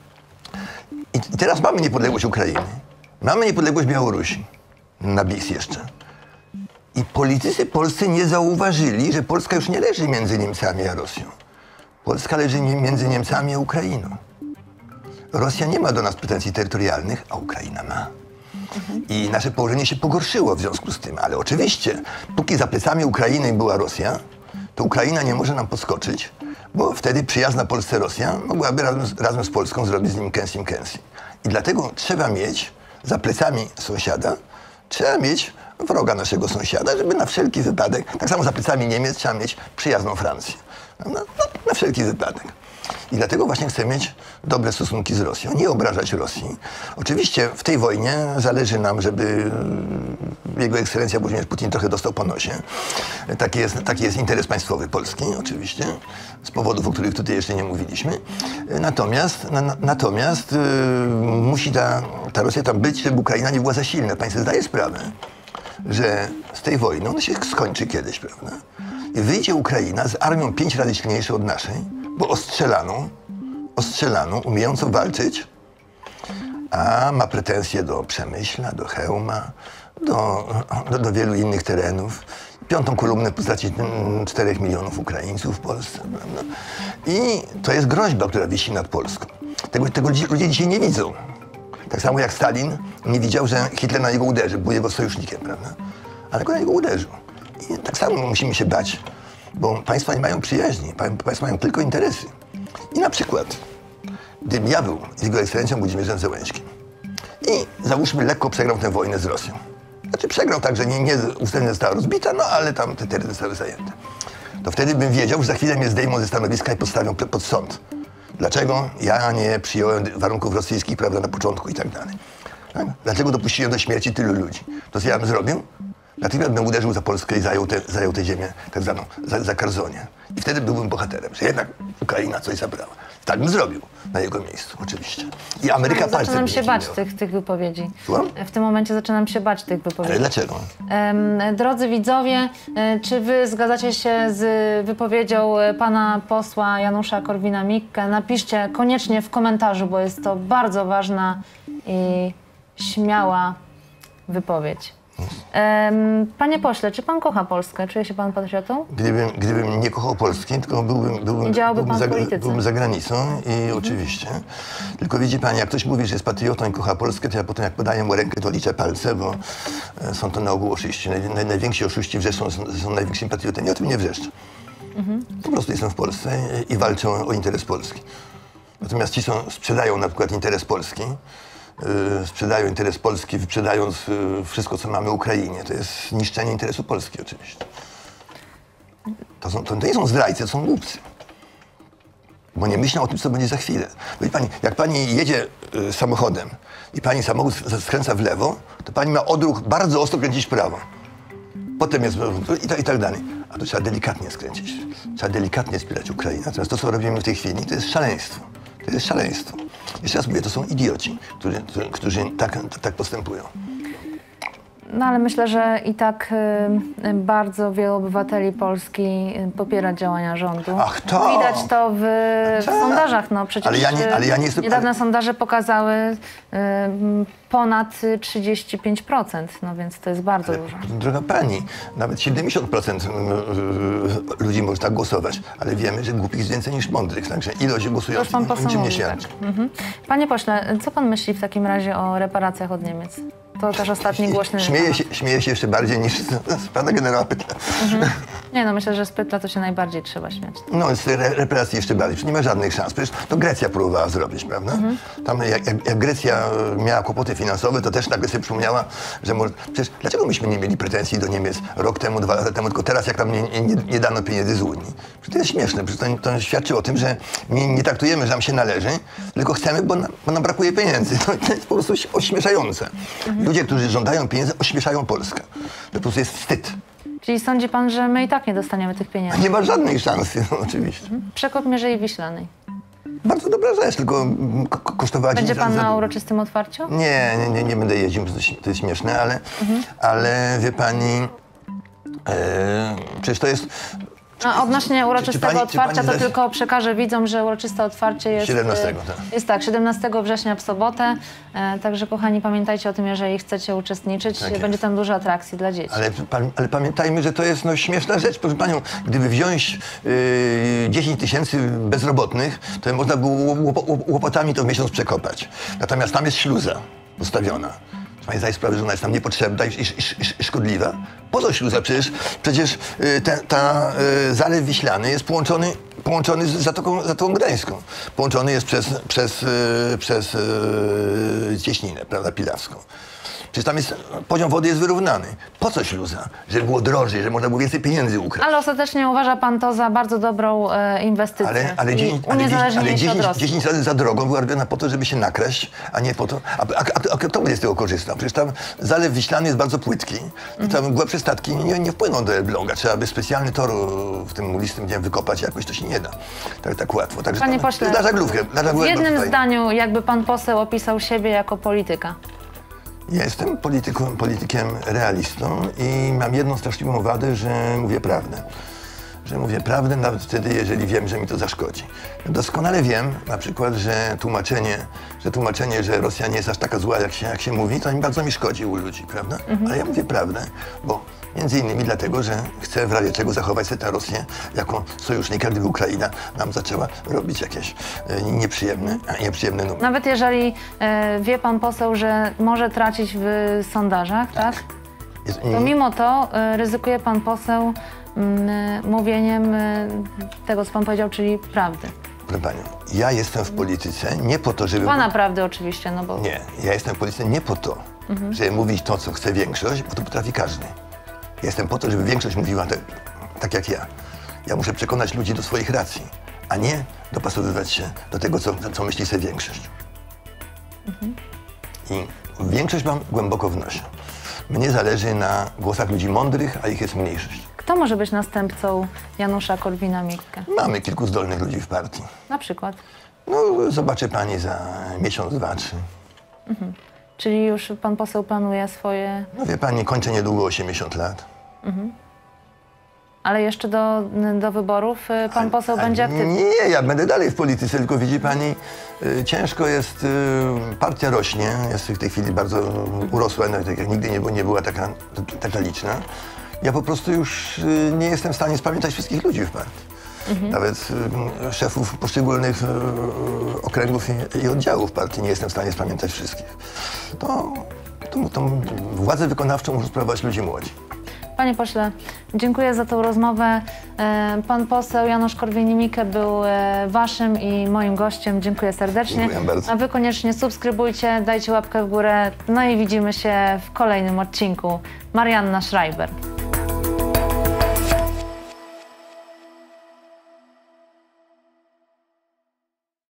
A: I teraz mamy niepodległość Ukrainy. Mamy niepodległość Białorusi. Na bis jeszcze. I politycy polscy nie zauważyli, że Polska już nie leży między Niemcami a Rosją. Polska leży nie- między Niemcami a Ukrainą. Rosja nie ma do nas pretensji terytorialnych, a Ukraina ma. I nasze położenie się pogorszyło w związku z tym. Ale oczywiście, póki za plecami Ukrainy była Rosja, to Ukraina nie może nam podskoczyć, bo wtedy przyjazna Polsce Rosja mogłaby razem z, razem z Polską zrobić z nim kęsim kęsim. I dlatego trzeba mieć za plecami sąsiada, trzeba mieć wroga naszego sąsiada, żeby na wszelki wypadek, tak samo za plecami Niemiec trzeba mieć przyjazną Francję. No, no, na wszelki wypadek. I dlatego właśnie chcę mieć dobre stosunki z Rosją, nie obrażać Rosji. Oczywiście w tej wojnie zależy nam, żeby jego ekscelencja Włodzimierz Putin trochę dostał po nosie. Taki jest, taki jest interes państwowy Polski, oczywiście, z powodów, o których tutaj jeszcze nie mówiliśmy. Natomiast, na, natomiast yy, musi ta, ta Rosja tam być, żeby Ukraina nie była za silna. Pani sobie zdaje sprawę, że z tej wojny ona się skończy kiedyś, prawda? I wyjdzie Ukraina z armią pięć razy silniejszą od naszej, bo ostrzelaną, ostrzelaną, umiejącą walczyć, a ma pretensje do Przemyśla, do Chełma, do, do, do wielu innych terenów. Piątą kolumnę postaci czterech milionów Ukraińców w Polsce, prawda? I to jest groźba, która wisi nad Polską. Tego, tego ludzie dzisiaj nie widzą. Tak samo jak Stalin nie widział, że Hitler na niego uderzy, był jego sojusznikiem, prawda? Ale go na niego uderzył. I tak samo musimy się bać, bo państwa nie mają przyjaźni, pa- państwa mają tylko interesy. I na przykład, gdybym ja był z jego ekscelencją Włodzimierzem Zełenśkim i załóżmy lekko przegrał tę wojnę z Rosją. Znaczy przegrał tak, że nie, nie Ukraina została rozbita, no ale tam te tereny zostały zajęte. To wtedy bym wiedział, że za chwilę mnie zdejmą ze stanowiska i podstawią p- pod sąd. Dlaczego ja nie przyjąłem warunków rosyjskich, prawda, na początku i tak dalej. Tak? Dlaczego dopuściłem do śmierci tylu ludzi? To co ja bym zrobił? Natychmiast bym uderzył za Polskę i zajął tę zajął tę ziemię, tak zwaną, za, za Karzonię. I wtedy byłbym bohaterem, że jednak Ukraina coś zabrała. Tak bym zrobił na jego miejscu, oczywiście. I Ameryka palcem
B: Zaczynam
A: by
B: się
A: nie
B: bać
A: kiwnęła.
B: tych, tych wypowiedzi.
A: Słucham?
B: W tym momencie zaczynam się bać tych wypowiedzi.
A: Ale dlaczego?
B: Em, Drodzy widzowie, e, czy wy zgadzacie się z wypowiedzią e, pana posła Janusza Korwina-Mikke? Napiszcie koniecznie w komentarzu, bo jest to bardzo ważna i śmiała wypowiedź. Em, Panie pośle, czy pan kocha Polskę? Czuje się pan patriotą?
A: Gdybym, gdybym nie kochał Polski, tylko byłbym, byłbym,
B: Nie działałby
A: byłbym,
B: pan w
A: za,
B: polityce.
A: byłbym za granicą i oczywiście. Tylko widzi pani, jak ktoś mówi, że jest patriotą i kocha Polskę, to ja potem jak podaję mu rękę, to liczę palce, bo e, są to na ogół oszuści. Naj, naj, najwięksi oszuści wrzeszczą, są, są największymi patriotami. Ja o tym nie wrzeszczę. Po prostu jestem w Polsce i, i walczę o interes Polski. Natomiast ci, co sprzedają na przykład interes Polski, yy, sprzedają interes Polski, wyprzedając yy, wszystko, co mamy Ukrainie. To jest niszczenie interesu Polski oczywiście. To, są, to, to nie są zdrajcy, to są głupcy. Bo nie myślą o tym, co będzie za chwilę. Wie pani, jak pani jedzie y, samochodem i pani samochód skręca w lewo, to pani ma odruch bardzo ostro kręcić w prawo. potem jest i tak, i tak dalej. A to trzeba delikatnie skręcić. Trzeba delikatnie wspierać Ukrainę. Natomiast to, co robimy w tej chwili, to jest szaleństwo. To jest szaleństwo. Jeszcze raz mówię, to są idioci, którzy, którzy tak, tak postępują.
B: No ale myślę, że i tak y, bardzo wielu obywateli Polski y, popiera działania rządu.
A: Ach, to!
B: Widać to w, w
A: Tak.
B: sondażach. No, przecież
A: Ale ja nie- ale ja nie jestem-
B: niedawne
A: ale-
B: sondaże pokazały y, ponad trzydzieści pięć procent, no więc to jest bardzo dużo.
A: Droga pani, nawet siedemdziesiąt procent ludzi może tak głosować, ale wiemy, że głupich jest więcej niż mądrych, także ilość
B: To już
A: głosujących
B: pan poseł
A: niczym nie
B: mówi, tak.
A: świadczy.
B: Mhm. Panie pośle, co pan myśli w takim razie o reparacjach od Niemiec? To też ostatni głośny
A: Śmieje
B: temat.
A: się, śmieje się jeszcze bardziej niż z pana generała Pytla.
B: Nie no, myślę, że z Pytla to się najbardziej trzeba śmiać.
A: No, z re, reparacji jeszcze bardziej. Nie ma żadnych szans. Przecież to Grecja próbowała zrobić, prawda? Tam jak, jak, jak Grecja miała kłopoty finansowe, to też nagle sobie przypomniała, że może... Przecież dlaczego myśmy nie mieli pretensji do Niemiec rok temu, dwa lata temu, tylko teraz, jak tam nie, nie, nie dano pieniędzy z Unii? Przecież to jest śmieszne. Przecież to, to świadczy o tym, że nie, nie traktujemy, że nam się należy, tylko chcemy, bo, na, bo nam brakuje pieniędzy. To, to jest po prostu ośmieszające. Ludzie, którzy żądają pieniędzy, ośmieszają Polskę. To po prostu jest wstyd.
B: Czyli sądzi pan, że my i tak nie dostaniemy tych pieniędzy?
A: Nie ma żadnej szansy, no, oczywiście.
B: Przekop Mierzei Wiślanej.
A: Bardzo dobra rzecz, tylko mm, ko- kosztowała
B: Będzie
A: dziesięć razy
B: pan
A: za
B: na
A: dużo.
B: uroczystym otwarciu?
A: Nie, nie, nie, nie będę jeździł, bo to jest- to jest śmieszne, ale, ale wie pani, e, przecież to jest...
B: A odnośnie uroczystego
A: pani- czy pani
B: otwarcia, to
A: zna-
B: tylko przekażę widzom, że uroczyste otwarcie jest...
A: siedemnastego,
B: e,
A: tak.
B: Jest tak, siedemnastego września w sobotę. E, także kochani, pamiętajcie o tym, jeżeli chcecie uczestniczyć.
A: Tak jest.
B: Będzie tam dużo atrakcji dla dzieci.
A: Ale, pa- ale pamiętajmy, że to jest no, śmieszna rzecz. Proszę panią, gdyby wziąć yy, dziesięć tysięcy bezrobotnych, to można było łop- łop- łopatami to w miesiąc przekopać. Natomiast tam jest śluza postawiona. Pani zdaje sprawę, że ona jest tam niepotrzebna i, i, i, i szkodliwa. Po co śluza? Przecież, przecież yy, ta, ta yy, Zalew Wiślany jest połączony, połączony z Zatoką, Zatoką Gdańską. Połączony jest przez, przez, yy, przez yy, Cieśninę, prawda, Pilawską. Przecież tam jest, poziom wody jest wyrównany. Po co śluza? Żeby było drożej, żeby można było więcej pieniędzy ukraść.
B: Ale ostatecznie uważa pan to za bardzo dobrą e, inwestycję.
A: Ale, ale,
B: I
A: dziesięć, ale, dziesięć,
B: uniezależnienie
A: ale
B: się od
A: dziesięć,
B: Rosji.
A: dziesięć razy za drogą była robiona po to, żeby się nakraść, a nie po to... A, a, a, a kto będzie z tego korzystał? Przecież tam Zalew Wiślany jest bardzo płytki. I tam głębsze statki nie, nie wpłyną do Elbląga. Trzeba by specjalny tor w tym mglistym dniem wykopać. Jakoś to się nie da. Tak, tak łatwo. Także
B: Panie
A: tam-
B: pośle,
A: Dla żaglówkę. Dla
B: W
A: żaglówkę
B: jednym
A: tutaj.
B: zdaniu, jakby pan poseł opisał siebie jako polityka.
A: Ja jestem polityką, politykiem realistą i mam jedną straszliwą wadę, że mówię prawdę. Że mówię prawdę nawet wtedy, jeżeli wiem, że mi to zaszkodzi. Ja doskonale wiem na przykład, że tłumaczenie, że tłumaczenie, że Rosja nie jest aż taka zła, jak się, jak się mówi, to mi bardzo mi szkodzi u ludzi, prawda? Ale ja mówię prawdę, bo między innymi dlatego, że chcę w razie czego zachować sobie tę Rosję jako sojusznika, gdyby Ukraina nam zaczęła robić jakieś e, nieprzyjemne, nieprzyjemne numery.
B: Nawet jeżeli e, wie pan poseł, że może tracić w sondażach, tak?
A: Jest-
B: To mimo to e, ryzykuje pan poseł m, e, mówieniem e, tego, co pan powiedział, czyli prawdy.
A: Proszę panią, ja jestem w polityce nie po to, żeby...
B: Pana prawdy oczywiście, no bo...
A: Nie, ja jestem w polityce nie po to, żeby mówić to, co chce większość, bo to potrafi każdy. Ja jestem po to, żeby większość mówiła tak, tak jak ja. Ja muszę przekonać ludzi do swoich racji, a nie dopasowywać się do tego, co, co myśli sobie większość. I większość mam głęboko w nosie. Mnie zależy na głosach ludzi mądrych, a ich jest mniejszość.
B: Kto może być następcą Janusza Korwina-Mikke?
A: Mamy kilku zdolnych ludzi w partii.
B: Na przykład.
A: No, zobaczy pani za miesiąc, dwa, trzy.
B: Czyli już pan poseł planuje swoje...
A: No wie pani, kończę niedługo osiemdziesiąt lat.
B: Ale jeszcze do, do wyborów y, pan poseł
A: A
B: będzie aktywny.
A: Nie, ja będę dalej w polityce, tylko widzi pani, y, ciężko jest, y, partia rośnie, jest w tej chwili bardzo urosła, nawet tak jak nigdy nie, było- nie była taka, taka liczna. Ja po prostu już y, nie jestem w stanie spamiętać wszystkich ludzi w partii. Nawet y, szefów poszczególnych y, okręgów i, i oddziałów partii nie jestem w stanie spamiętać wszystkich. To, to, to władzę wykonawczą muszą sprawować ludzie młodzi.
B: Panie pośle, dziękuję za tę rozmowę. E, Pan poseł Janusz Korwin-Mikke był e, waszym i moim gościem. Dziękuję serdecznie.
A: Dziękuję bardzo.
B: A wy koniecznie subskrybujcie, dajcie łapkę w górę. No i widzimy się w kolejnym odcinku. Marianna Schreiber.